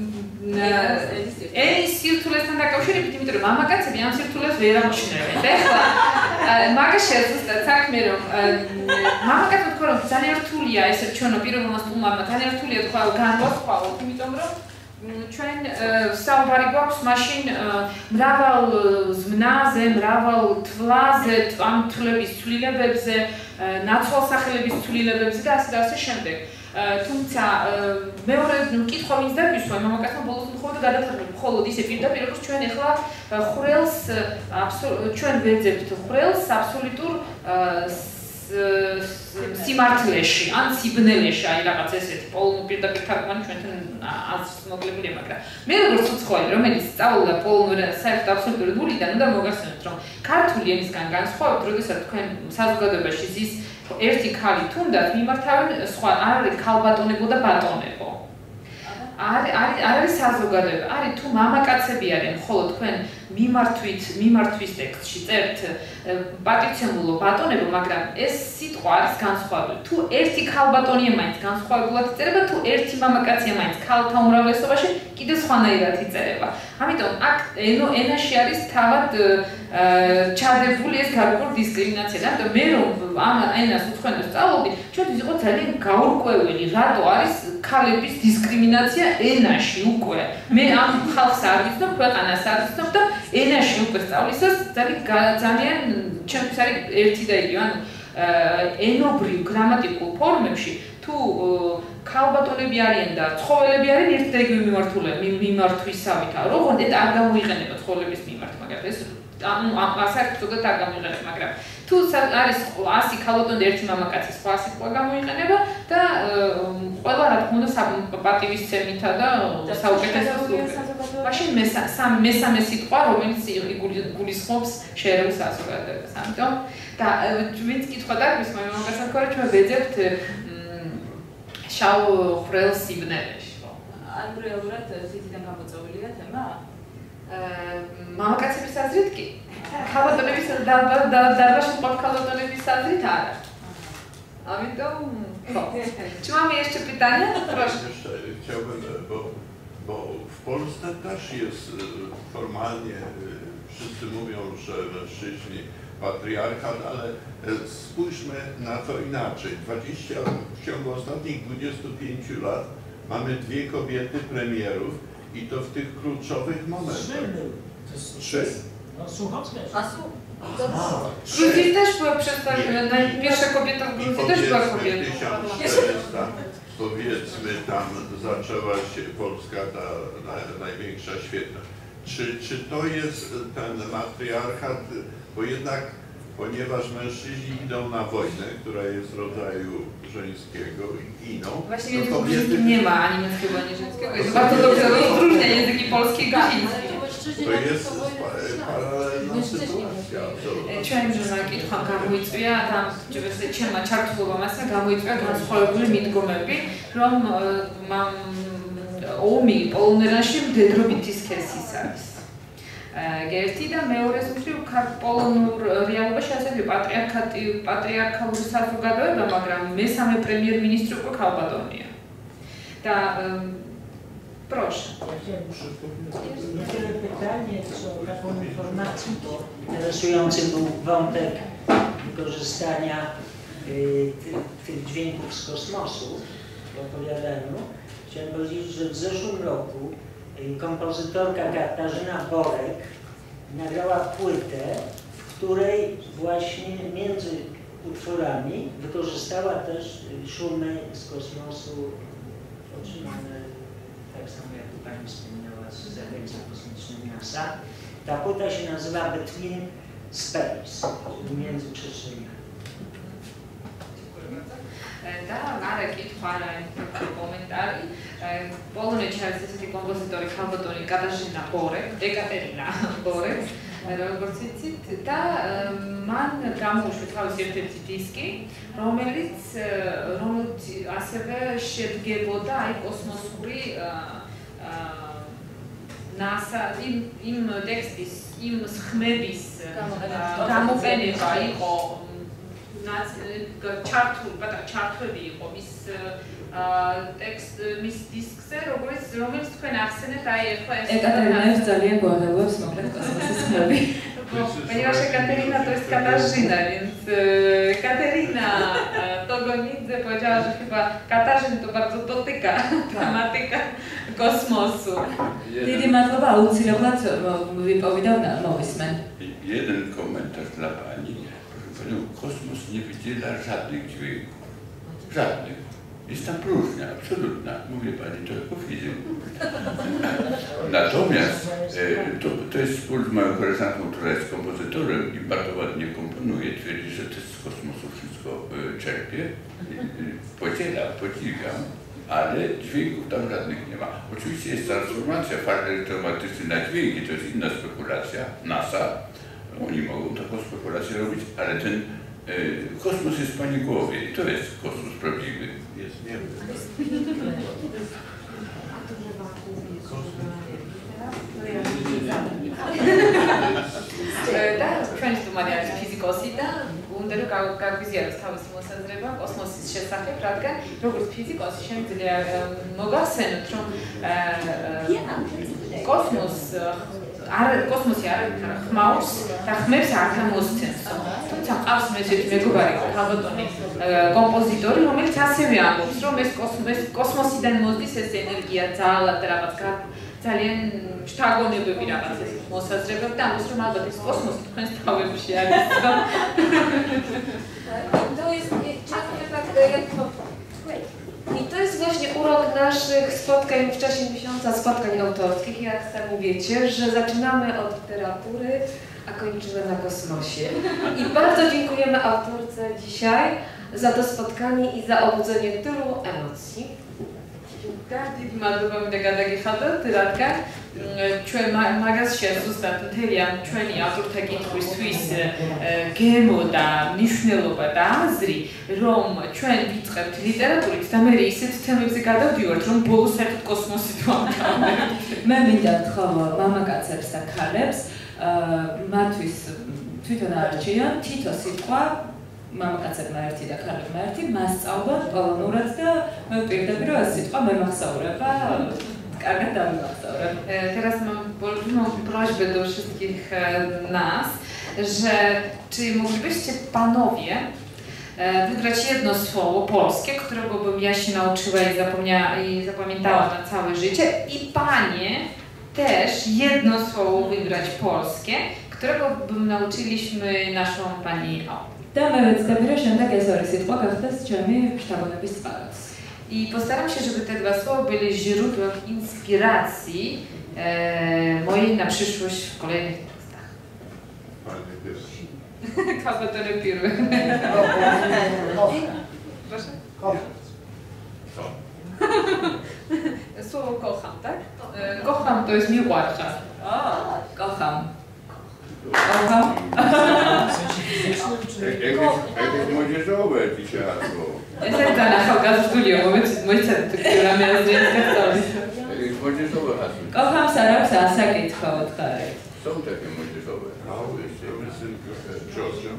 ენის სირთულესთან დაკავშირებით, იმიტომ რომ მამაკაცები ამ სირთულეს ვერ ამჩნევენ. და ეხლა მაგაშია ზუსტად საქმე, რომ მამაკაცებს თქვა რომ ძალიან რთულია ესე ჩვენო პირველმა სტუმარმა, ძალიან რთულია თქვა განვასხვაოთ, იმიტომ რომ ჩვენ საუბარი გვაქვს მაშინ მრავალ ზმნაზე, მრავალ თვლაზე, ამ თვლების ცვლილებებზე, ნაცვალსახელების ცვლილებებზე და ასე და ასე შემდეგ. თუმცა მეორე კითხვა მინდა დაგვისვა, მამაკაცმა ბოლოს მხოლოდ გადათარგმნა, მხოლოდ ისე პირდაპირ როგორც ჩვენ ახლა ხვრელს ჩვენ ვეძებთ ხვრელს აბსოლუტურ სიმართლეში, ან სიბნელეში, აი რაღაც ესეთი პოლონურ პირდაპირ თარგმანი ჩვენთან აზრს მოკლებულია, მაგრამ მე როგორც უცხოელი, რომელიც სწავლობდა პოლონურ ენას საერთოდ აბსოლუტური ნულიდან, უნდა მოგახსენოთ, რომ ქართული ენისგან განსხვავებით, როდესაც თქვენ საზოგადოებაში ზის ერთი ქალი თუნდაც მიმართავენ სხვა არ არის ქალბატონებო და ბატონებო. არ არის არ არის საზოგადოება, არის თუ მამაკაცები არიან, ხოლო თქვენ მიმართვით, მიმართვის ტექსტში წერთ პატიცემულო ბატონებო, მაგრამ ეს სიტყვა არის განსხვავებული. თუ ერთი ქალბატონია მაინც განსხვავებულად იწერება, თუ ერთი მამაკაცია მაინც ქალთა უმრავლესობაში კიდევ სხვანაირად იწერება. ამიტომ აქ ენო ენაში არის თავად ჩადებული ეს გარკვეული დისკრიმინაცია. და მე რომ ამ ენას უცხოენას სწავლობდი, ჩვენთვის იყო ძალიან გაურკვეველი, რატო არის ქალების დისკრიმინაცია ენაში უკვე. მე ამ ხალხს არ ვიცნობ, ქვეყანას არ ვიცნობ და ენაში უკვე სწავლისას ძალიან ჩემთვის არის ერთი და იგივე, ანუ ენობრივ გრამატიკულ ფორმებში თუ ქალბატონები არიან და ცხოველები არიან ერთი და იგივე მიმართვისავითა, როგორც ეს არ გამოიყენება ცხოველების მიმართ, მაგრამ ეს ანუ ასაკი ზოგადად არ გამოიყენება, მაგრამ თუ არის ასი ქალბატონი და ერთი მამაკაცი სხვა სიტყვა გამოიყენება და ყველა რა თქმა უნდა პატივისცემითა და საუკეთესო მაშინ მესამე სიტყვა, რომელიც გულისხმობს შერეულ საზოგადოებას. ამიტომ და ვინც კითხვა დაგვისმა მამაკაცებთან, ჩვენ ვეძებთ შავ ხვრელს სიბნელეში. ან რეალურად სიტიდან გამოწვეულია თემა? მამაკაცების აზრით კი. ქალბატონების დარბაზში მყოფ ქალბატონების აზრით არა. Amიტომ, czy mamy jeszcze pytania? Proszę. Jeszcze chciałbym, bo, bo w Polsce też jest formalnie, wszyscy mówią, że mężczyźni patriarchat, ale spójrzmy na to inaczej. dwadzieścia, w ciągu ostatnich dwudziestu pięciu lat mamy dwie kobiety premierów I to w tych kluczowych momentach. Trzy. No Suchocka. W Gruzji też była przedstawiona, najpierwsza kobieta w Gruzji też była kobietą. Powiedzmy, tam zaczęła się Polska, ta na, największa świetność. Czy, czy to jest ten matriarchat, bo jednak, ponieważ mężczyźni idą na wojnę, która jest rodzaju żeńskiego i giną, właśnie to języku kobiety... polskim nie ma ani męskiego, ani żeńskiego. Jest bardzo dobrze rozróżnia języki polski i gruziński. To jest paralelna sytuacja. ჩვენმჟონაკი თქვა გამოიწვია და ჯერზე ჩემმა ჩართულობამ ასე გამოიწვია განსხვავებული მიდგომები, რომ მამ ომი პოლონელში მდედრობითი სქესის არის. ერთი და მეორეს მხრივ პოლონურ რეალობაში ასევე პატრიარქატი პატრიარქალური საზოგადოება, მაგრამ მესამე პრემიერ-მინისტრი უკვე ქალბატონია. და proszę. Jeszcze pytanie, co taką informację, bo interesujący był wątek wykorzystania y, tych, tych dźwięków z kosmosu w opowiadaniu. Chciałem powiedzieć, że w zeszłym roku y, kompozytorka Katarzyna Borek nagrała płytę, w której właśnie między utworami wykorzystała też szumy z kosmosu otrzymane tak samo jak tu Pani wspomniała z Agencji Kosmicznej NASA. Ta płyta się nazywa Between Space, czyli między przestrzeniami. და არა კითხვა რა კომენტარი პოლონეთში არის ესეთი კომპოზიტორი ქალბატონი კატაჟინა ბორეკ, ეკატერინა ბორეკ, როგორც იცით და მან გამოუშვა თავისი ერთ-ერთი დისკი, რომელიც რომელიც ასევე შედგებოდა აი კოსმოსური NASA იმ იმ ტექსტის, იმ ხმების გამოყენება იყო ჩართული, პატარა ჩართვები იყო მის ტექსტ მის დისკზე, როგორც რომელიც თქვენ ახსენეთ, აი ახლა ეს ეკატერინას ძალიან გვაღელვებს მოკლედ კოსმოსის ხმები. Ponieważ Ekaterina to jest Katarzyna, więc Katerina Togonidze powiedziała, że chyba Katarzyn to bardzo dotyka tematyka kosmosu. დიდი მადლობა, აუცილებლად ვიპოვიდავ მოვისმენ. Jeden komentarz dla Pani. Panią, kosmos nie wydziela żadnych dźwięków. Żadnych. Jest tam próżnia, absolutna. Mówię Pani to jako fizyk. Natomiast e, to, to jest spór z moją koleżanką, która jest kompozytorem i bardzo ładnie komponuje. Twierdzi, że też z kosmosu wszystko e, czerpie. Podzielam, podziwiam, ale dźwięków tam żadnych nie ma. Oczywiście jest transformacja fal elektromagnetycznych na dźwięki, to jest inna spekulacja. NASA. Oni mogą taką spekulację robić, ale ten e, kosmos jest w Pani głowie i to jest kosmos prawdziwy. Jest niebo. და ჩვენი სტუმარი არის ფიზიკოსი და უნდა რომ გაგვიზიაროს თავისი მოსაზრება კოსმოსის შესახებ, რადგან როგორც ფიზიკოსი შემიძლია მოგახსენოთ, რომ კოსმოს არ კოსმოსი არ ხმავს და ხმებს არ გამოსცემს. თუმცა ყავს მესეთი მეგობარი ქალბატონი კომპოზიტორი, რომელიც ასევე ამბობს, რომ ეს კოსმოსიდან მოსდის ეს ენერგია, ძალა და რაღაც ძალიან შთაგონებები რაღაც ეს მოსაზრებები და ამბობს, რომ ალბათ ეს კოსმოსი თქვენს თავებში არის. To jest, tak, jak I to jest właśnie urok naszych spotkań w czasie miesiąca spotkań autorskich. Jak sami wiecie, że zaczynamy od literatury, a kończymy na kosmosie. I bardzo dziękujemy autorce dzisiaj za to spotkanie i za obudzenie tylu emocji. დიდი მადლობა მინდა გადაგიხადოთ, რადგან ჩვენ მაგას შევსუსტათ მთელი ამ ჩვენი ავტორთა კითხვისთვის გემო და მნიშვნელობა და აზრი, რომ ჩვენ ვიწყებთ ლიტერატურით და მე ისეთ თემებზე გადავდივართ, რომ ბოლოს საერთოდ კოსმოსით ვამთავრებთ. მე მინდა ვთქვა მამაკაცებს და ქალებს, მათთვის თვითონ არჩიან თითო სიტყვა მამაკაცებმა ერთი და ქალებმა ერთი მასწავლოთ პოლონურად და მე ვპირდები, რომ ეს სიტყვა მემახსოვრება, კარგად დამიმახსოვრებ. Teraz mam olbrzymią prośbę do wszystkich nas, że czy moglibyście panowie e, wybrać jedno słowo polskie, którego bym ja się nauczyła i, zapomniała, i zapamiętała na całe życie. I panie też jedno słowo wybrać polskie, którego bym nauczyliśmy naszą pani Audi. I postaram się, żeby te dwa słowa były źródłem inspiracji e, mojej na przyszłość w kolejnych tekstach. Panie pierwszy. Kogo to lepiej? Proszę? Słowo kocham, tak? E, kocham to jest miłość. Kocham. Kocham. Jakieś młodzieżowe dzisiaj albo... Jestem dana Helga z Julią, mój centrum, która miała zdjęcie Jakieś młodzieżowe hasło. Kocham Sara psa, sakit hołd, Są takie młodzieżowe hasło jeszcze. Przepraszam.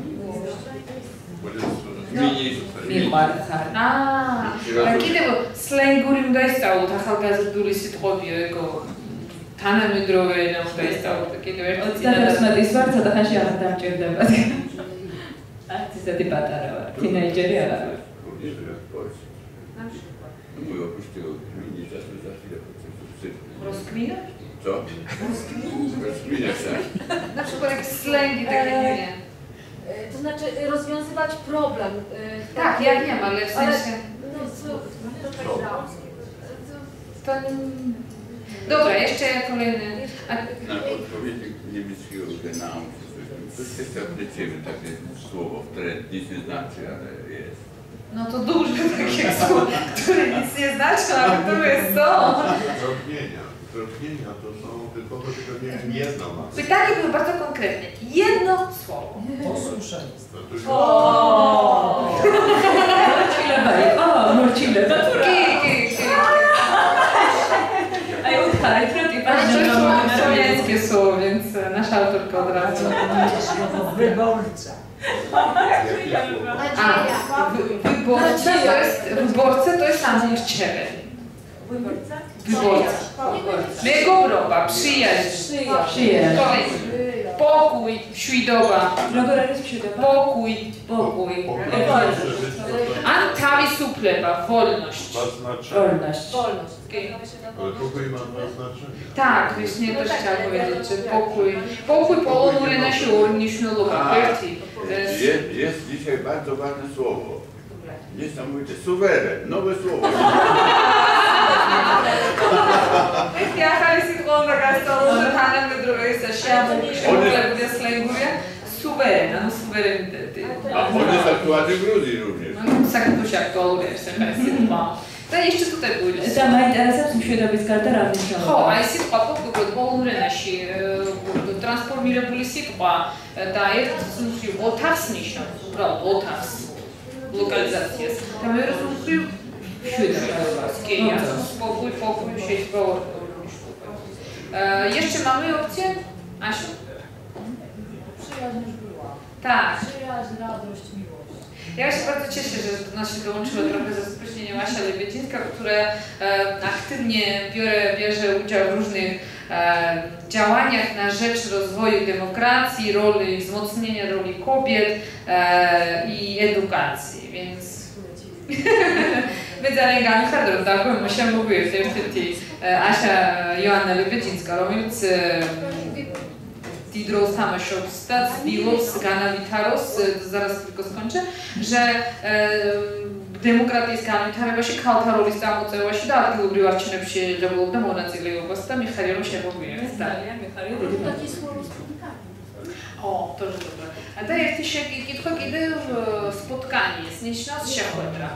А, такива сленгури доста та халка за дули ситхови еко тана мидрове или доста такива ვერტი зараз მოდის ვარცა და ხანში არ დამჭირდება. ათისათი პატარა ვარ, თინეიჯერი არ ვარ. Mój opuścił gminie czasu za chwilę procesu. Rozkmina? Co? Rozkmina się. Na przykład jak slengi takie nie wiem. To znaczy rozwiązywać problem. Tak, ja wiem, ale w sensie... No, to tak da. To... Dobra, jeszcze kolejny. A... Na odpowiednik niemieckiego genau, to jest interpretujemy takie słowo, które nic nie znaczy, ale jest. No to dużo takich słów, które nic nie znaczy, ale które są. Drobnienia. Drobnienia to są typowo, tylko nie jedno ma. Pytanie było bardzo konkretne. Jedno słowo. Posłuszenie. O, murcile. A ja utchaj, trudniej to słowiańskie słowo, więc nasza autorka od razu. Wyborca. A, wyborca to jest, wyborca to jest sam ciebie. Wyborca? Wyborca. Mego broba, przyjaźń. Przyjaźń. Pokój, świdoba. Pokój. Pokój. Antawi suplewa, wolność. Wolność. Wolność. Ale pokój ma dwa znaczenia. Tak, właśnie też chciałam powiedzieć, że pokój. Pokój połowuje na siłowniczną lokacji. Jest, jest dzisiaj bardzo ważne słowo. Niesamowite. Suweren. Nowe słowo. Jaka jest ich ona gastro, że Hanna Medrowa jest siamu, że będzie slanguje. Suweren, no suwerenity. A on jest aktualny w Gruzji również. No, tak to się aktualnie jest, to jeszcze tutaj byli. Tam interesacja świadomość kartera Ho, a jest chyba pokój, bo on nasi transformировали ситуацию. Да, это в смысле отас ничего, правда, отас. Lokalizacja. Tam rozumiem, że spokój, pokój, sieć, połóż. Jeszcze mamy opcję? Asiu? Przyjaźń już była. Tak. Przyjaźń, radość, miłość. Ja się bardzo cieszę, że do nas się dołączyła trochę ze spóźnieniem Asia Lebiecińska, która e, aktywnie biorę, bierze udział w różnych e, działaniach na rzecz rozwoju demokracji, roli, wzmocnienia roli kobiet e, i edukacji, więc my zalegamy hardro, tak, myślę, mówię, że wtedy Asia Joanna Lebiecińska, robiąc Tidros Hamashowsta, Bilos, Gana Vitaros, zaraz tylko skończę, że e, demokratyjska Gana właśnie kaltaroli stało całe właśnie dawki lubiła się na psie, że było domu na całej oblasti, Michał się mówię. Takie słowo spotkanie. O, to już dobre. A to jak ty się kiedy spotkanie, znieśnos się chodra.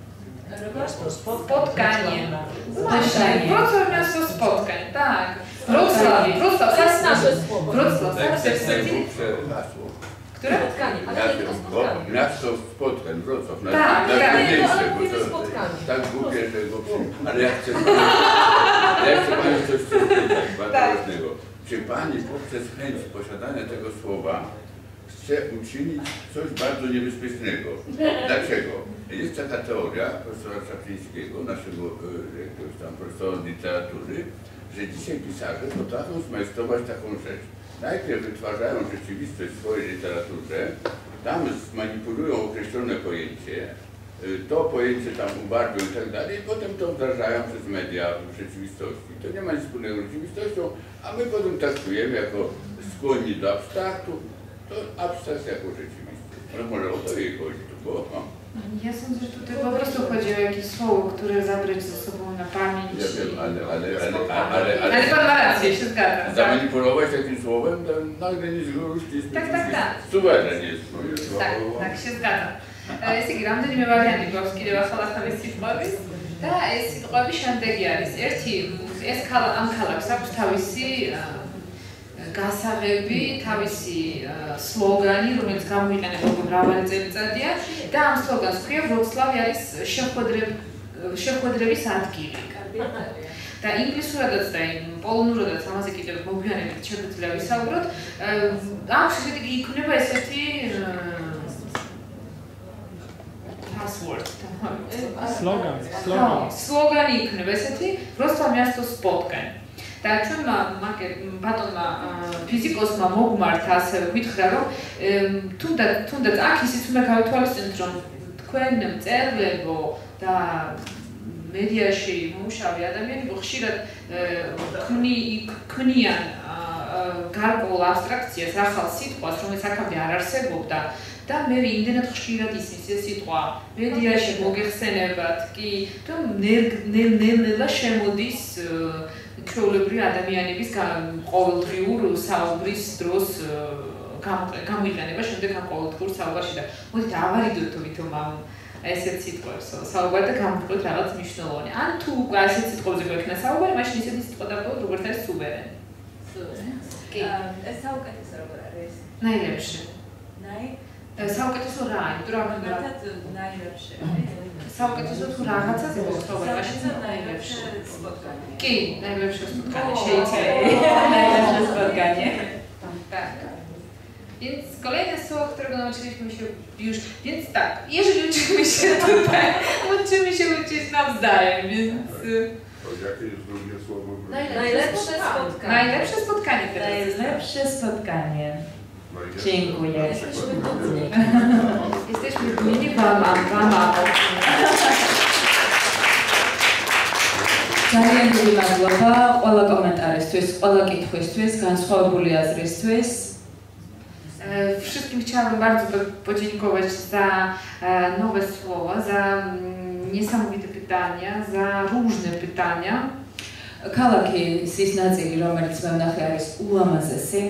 Spotkanie. Właśnie, Wrocław miasto spotkań, tak. Wrocław, Wrocław, To jest nasze słowo. Wrocław, Tak, tak, tak, tak, hasło. Które? Spotkanie, ale tylko spotkanie. Miasto spotkań, Wrocław, na, Tak, na tak. miejsce, Ale bo mówimy to spotkanie. tak głupie, że go przy... Ale ja chcę ja chcę Pani coś spytać, bardzo Tak. ważnego. Czy Pani poprzez chęć posiadania tego słowa chce uczynić coś bardzo niebezpiecznego? Dlaczego? Jest taka teoria profesora Czaplińskiego, naszego jakiegoś tam profesora literatury, że dzisiaj pisarze potrafią zmajstrować taką rzecz. najpierw wytwarzają rzeczywistość w swojej literaturze, tam zmanipulują określone pojęcie, to pojęcie tam ubarwią i tak dalej, i potem to wdrażają przez media w rzeczywistości. To nie ma nic wspólnego z rzeczywistością, a my potem traktujemy jako skłonni do abstraktu, to abstrakt jako rzeczywistość. Ale może o to jej chodzi, to było. No. Ja sądzę, że tutaj po prostu chodzi o jakieś słowo, które zabrać ze sobą na pamięć. Ja wiem, ale, ale, ale, ale, ale, Ale pan ma rację, się zgadzam. Tak, zamanipulować takim słowem, to nagle nic jest tak, tak, tak. suweren jest. Tak, tak, się zgadzam. სიგრამ დედიმე ვარიანტი გვაქვს კიდევ ახალასთან ეს სიტყვების და ეს სიტყვები შემდეგი არის. ერთი, ეს ამ ქალაქს აქვს თავისი გასაღები, თავისი სლოგანი, რომელიც გამოიყენება უკვე მრავალი წელიწადია და ამ სლოგანს ქვია ვროცლავი არის შეხვედრების ადგილი. და ინგლისურადაც და პოლონურადაც ამაზე კიდევ მოგვიანებით შეგვიძლია ვისაუბროთ. ამ შედეგი იქნება ესეთი password. Slogan. Slogan. Slogan იქნება ესეთი, просто место споткань. და ჩვენმა ბატონმა ფიზიკოსმა მოგმართა ასე ვითხრა, რომ თუნდაც თუნდაც აქ ისიც უნდა გავითვალისწინოთ, რომ თქვენ მწერლებო და მედიაში მუშავე ადამიანებო ხშირად ქმნიან გარკვეულ აბსტრაქციას, ახალ სიტყვას, რომელიც აქამდე არ არსებობდა. და მე იმდენად ხშირად ისმის ეს სიტყვა მედიაში მოგეხსენებათ კი რომ ნელ-ნელა შემოდის ჩვეულებრივი ადამიანების ყოველდღიურ საუბრის დროს გამოიყენება შემდეგ ამ ყოველდღიურ საუბარში და მოდით ავარიდოთ ვითომ ამ ესეთ სიტყვებს საუბარი და გამოვიყოთ რაღაც მნიშვნელოვანი. ან თუ უკვე ასეთ სიტყვებზე გვექნა საუბარი, მაშინ ისეთი სიტყვა დავყოთ როგორც არის სუვერენი. სუვერენი. კი. ეს საუკეთესო როგორ არის? ნაილებში. ნაი საუკეთესო რა, იმიტომ რომ მაგათაც ნაილებში. საუკეთესო თუ რაღაცაზე მოხდება, მაშინ ნაილებში სპოტკანი. კი, ნაილებში სპოტკანი შეიძლება. Найлепsze spotkanie. Tak. Więc kolejne słowo, którego nauczyliśmy się już, więc tak, jeżeli uczymy się tutaj, uczymy się uczyć nawzajem, więc... Jakie jest drugie słowo? Najlepsze spotkanie. Najlepsze spotkanie teraz. Najlepsze spotkanie. Dziękuję. Jesteśmy dumni. Jesteśmy dumni wam, wam, ძალიან დიდი მადლობა ყველა კომენტარისთვის, ყველა კითხვისთვის, განსხვავებული აზრისთვის. Wszystkim chciałabym bardzo podziękować za nowe słowa, za niesamowite pytania, za różne pytania. ქალაქის ის ნაწილი, რომელიც მე ვნახე, არის ულამაზესი.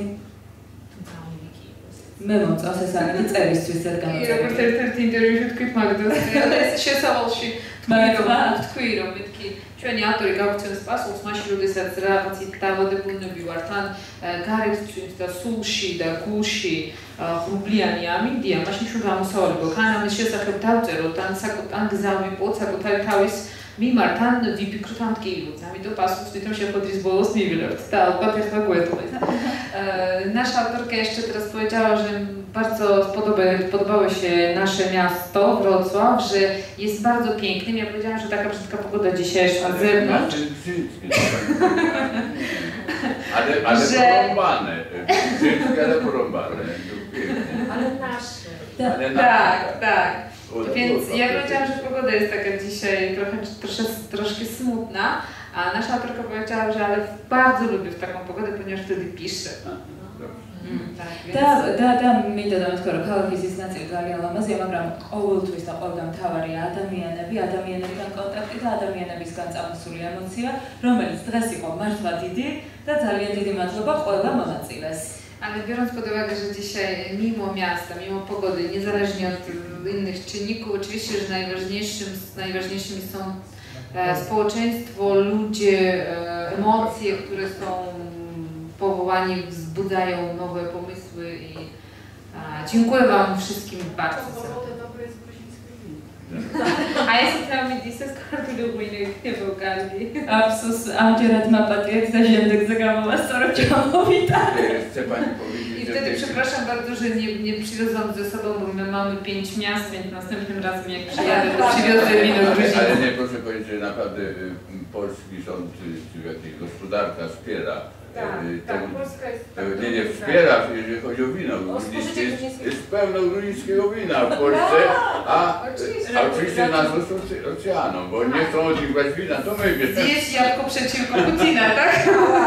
მე მომწონს ეს არის წერისთვის რადგან როგორც ერთ-ერთი ინტერვიუში თქვით მაგდას, ეს შესავალში თქვი რომ მეთქი ჩვენი ავტორი გავგცემს პასუხს მაშინ როდესაც რაღაცით დავადებულნები ვართ ან გარეთთვის და სულში და გულში ღრუბლიანი ამინდია, მაშინ შენ გამოსავალი გვაქვს, ან ამის შესახებ დავწეროთ, ან საკუთარ გზა ვიპოვოთ საკუთარი თავის მიმართ, ან ვიფიქროთ ამ ტკივილს, ამიტომ პასუხს თვითონ შეხვედრის bólos მიიღებთ და ალბათ ეხლა გვეტყვით. Nasza autorka jeszcze teraz powiedziała, że bardzo podobało się nasze miasto, Wrocław, że jest bardzo pięknym. Ja powiedziałam, że taka brzydka pogoda dzisiejsza z zewnątrz. Ale, ale że... porąbane. Brzydkie, ale porąbane. Ale nasze. Ale tak, tak. Od, Więc od, ja od, powiedziałam, że pogoda jest taka dzisiaj trochę, trosze, troszkę smutna, a nasza autorka powiedziała, że ale bardzo lubię taką pogodę, ponieważ wtedy pisze. და და და მინდა დავთქვა რომ ქალაქის ის ნაწილი ძალიან ლამაზია, მაგრამ ყოველთვის და ყველგან მთავარია ადამიანები, ადამიანებთან კონტაქტი და ადამიანებისგან წამოსული ემოცია, რომელიც დღეს იყო მართლა დიდი და ძალიან დიდი მადლობა ყველა მონაწილეს. Ale biorąc pod uwagę, że dzisiaj mimo miasta, mimo pogody, niezależnie od innych czynników, oczywiście, że najważniejszym, najważniejszymi są e, społeczeństwo, ludzie, e, emocje, które są powołani, wzbudzają nowe pomysły i a, dziękuję wam wszystkim bardzo za to. A jeśli tam widzicie, skąd lubię nie pokażę. Absus, ამჯერად მაპატიეთ და შემდეგ ზეგამოვასწორებ ჩამოვიტანე. Chcę pani powiedzieć, I wtedy przepraszam bardzo, że nie, nie przywiozłam ze sobą, bo my mamy pięć miast, więc następnym razem jak przyjadę, to przywiozę wino gruzińskie. Ale nie, proszę powiedzieć, że naprawdę polski rząd, czy jakaś gospodarka wspiera Tak, ten, tak, Polska jest tak. nie, nie wspiera, jeżeli chodzi o wino. Gruzińskie jest, jest pełno gruzińskiego wina w Polsce, a, a oczywiście nas Rosjanom, bo nie chcą od nich brać wina, to my wiemy. Zjeść jabłko przeciwko Putina, tak?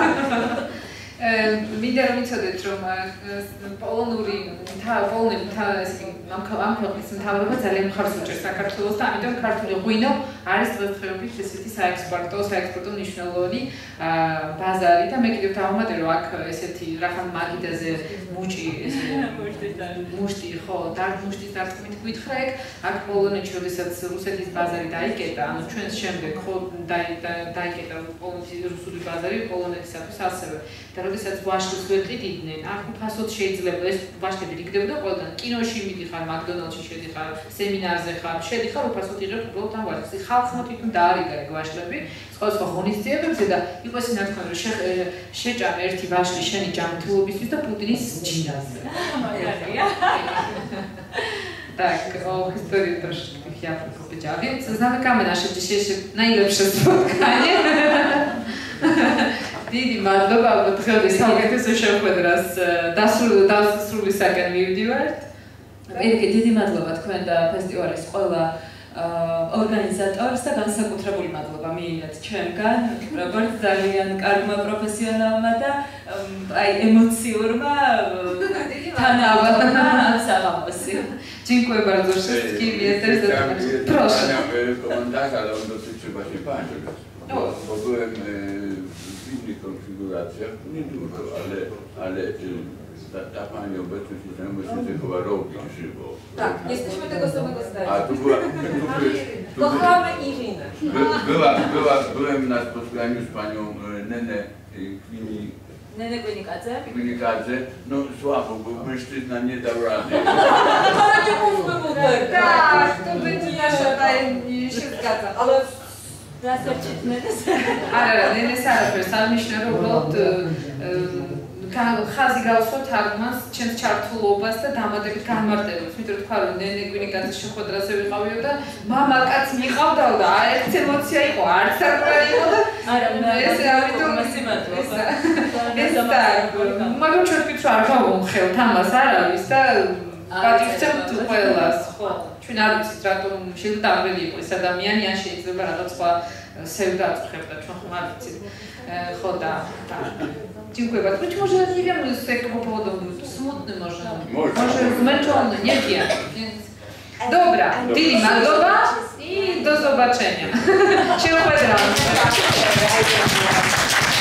მინდა რომ იცოდეთ რომ პოლონური პოლონური ამ ქვეყნის მთავრობა ძალიან მხარს უჭერს საქართველოს და ამიტომ ქართული ღვინო არის დღესდღეობით ესეთი საექსპორტო საექსპორტო მნიშვნელოვანი ბაზარი და მე კიდევ დავამატე რომ აქ ესეთი რაღაც მაგიდაზე მუჭი მუშტი ხო და მუშტის დარტყმით გითხრა ეგ აქ პოლონეთში როდესაც რუსეთის ბაზარი დაიკეტა ანუ ჩვენს შემდეგ ხო დაიკეტა პოლონეთის რუსული ბაზარი პოლონეთისათვის ასევე და როდესაც ვაშლებს ვეყიდიდნენ, აქ ფასოდ შეიძლება ეს ვაშლები რიგდებოდა ყველგან. კინოში მიდიხარ, მაკდონალდში შედიხარ, სემინარზე ხარ, შედიხარ, უფასოდ იღებ უბრალოდ ამ ვაშლებს. ხალხმა თვითონ დაარიგა ეგ ვაშლები, სხვადასხვა ღონისძიებებზე და იყო ისე ნათქვამი, რომ შეჭამ ერთი ვაშლი შენი ჯანმრთელობისთვის და Путиნის ჯინაზე. Магария. Tak, o historii troszkę tych jabłek powiedziała, więc zamykamy nasze dzisiejsze najlepsze spotkanie. დიდი მადლობა, ალბათ ხელის საუკეთესო შეხვედრას დასრულისაკენ მივდივართ. მეგე დიდი მადლობა თქვენ და ფესტივალის ყველა ორგანიზატორს და განსაკუთრებული მადლობა მიიღეთ ჩვენგან, როგორც ძალიან კარგმა პროფესიონალმა და აი ემოციურმა თანაავადმა საღამოსი. Dziękuję bardzo wszystkim. Jestem proszę. Komentarz, ale on dotyczy właśnie pańów, bo byłem w innych konfiguracjach, nie dużo, ale, ale ta, ta pani obecność nieznajomość się chyba robi żywo. Tak, jesteśmy tego samego zdania. A tu była... Tu, tu, Kochamy Irinę. By, była, była, byłem na spotkaniu z panią Nenę Kwini. Nenę Gwinikadze? Gwinikadze. No słabo, bo mężczyzna nie dał rady. Ale nie mówmy mu tego. Tak, to będzie nasza tajemnica, się zgadza. Ale... არა, ნენეს არაფერს არ ნიშნა, რომ უბრალოდ ხაზი გავსვათ აღმას ჩემს ჩართულობას და დამატებით განმარტებებს. მით რომ თქვა რომ ნენე გვინიკაძის შეხვედრაზე ვიყავიო და მამაკაც მიყავდა და არც ემოცია იყო, არც არაფერი იყო და ეს ამიტომ ეს так, მაგრამ ჩვენ ვფიქრობ არ გავუხევთ ამას არავის და პატივცემთ ყველას, ხო. ჩვენ არ ვიცით რატომ შეიძლება იყო ეს ადამიანი, ან შეიძლება რაღაც სხვა севда აწუხებდა ჩვენ ხომ არ ვიცით. ხო და dziękuję bardzo. Być może nie wiemy z jakiego powodu, smutny może, może zmęczony, nie wiem. Więc dobra, Dili Madlowa i do zobaczenia. Się uważam.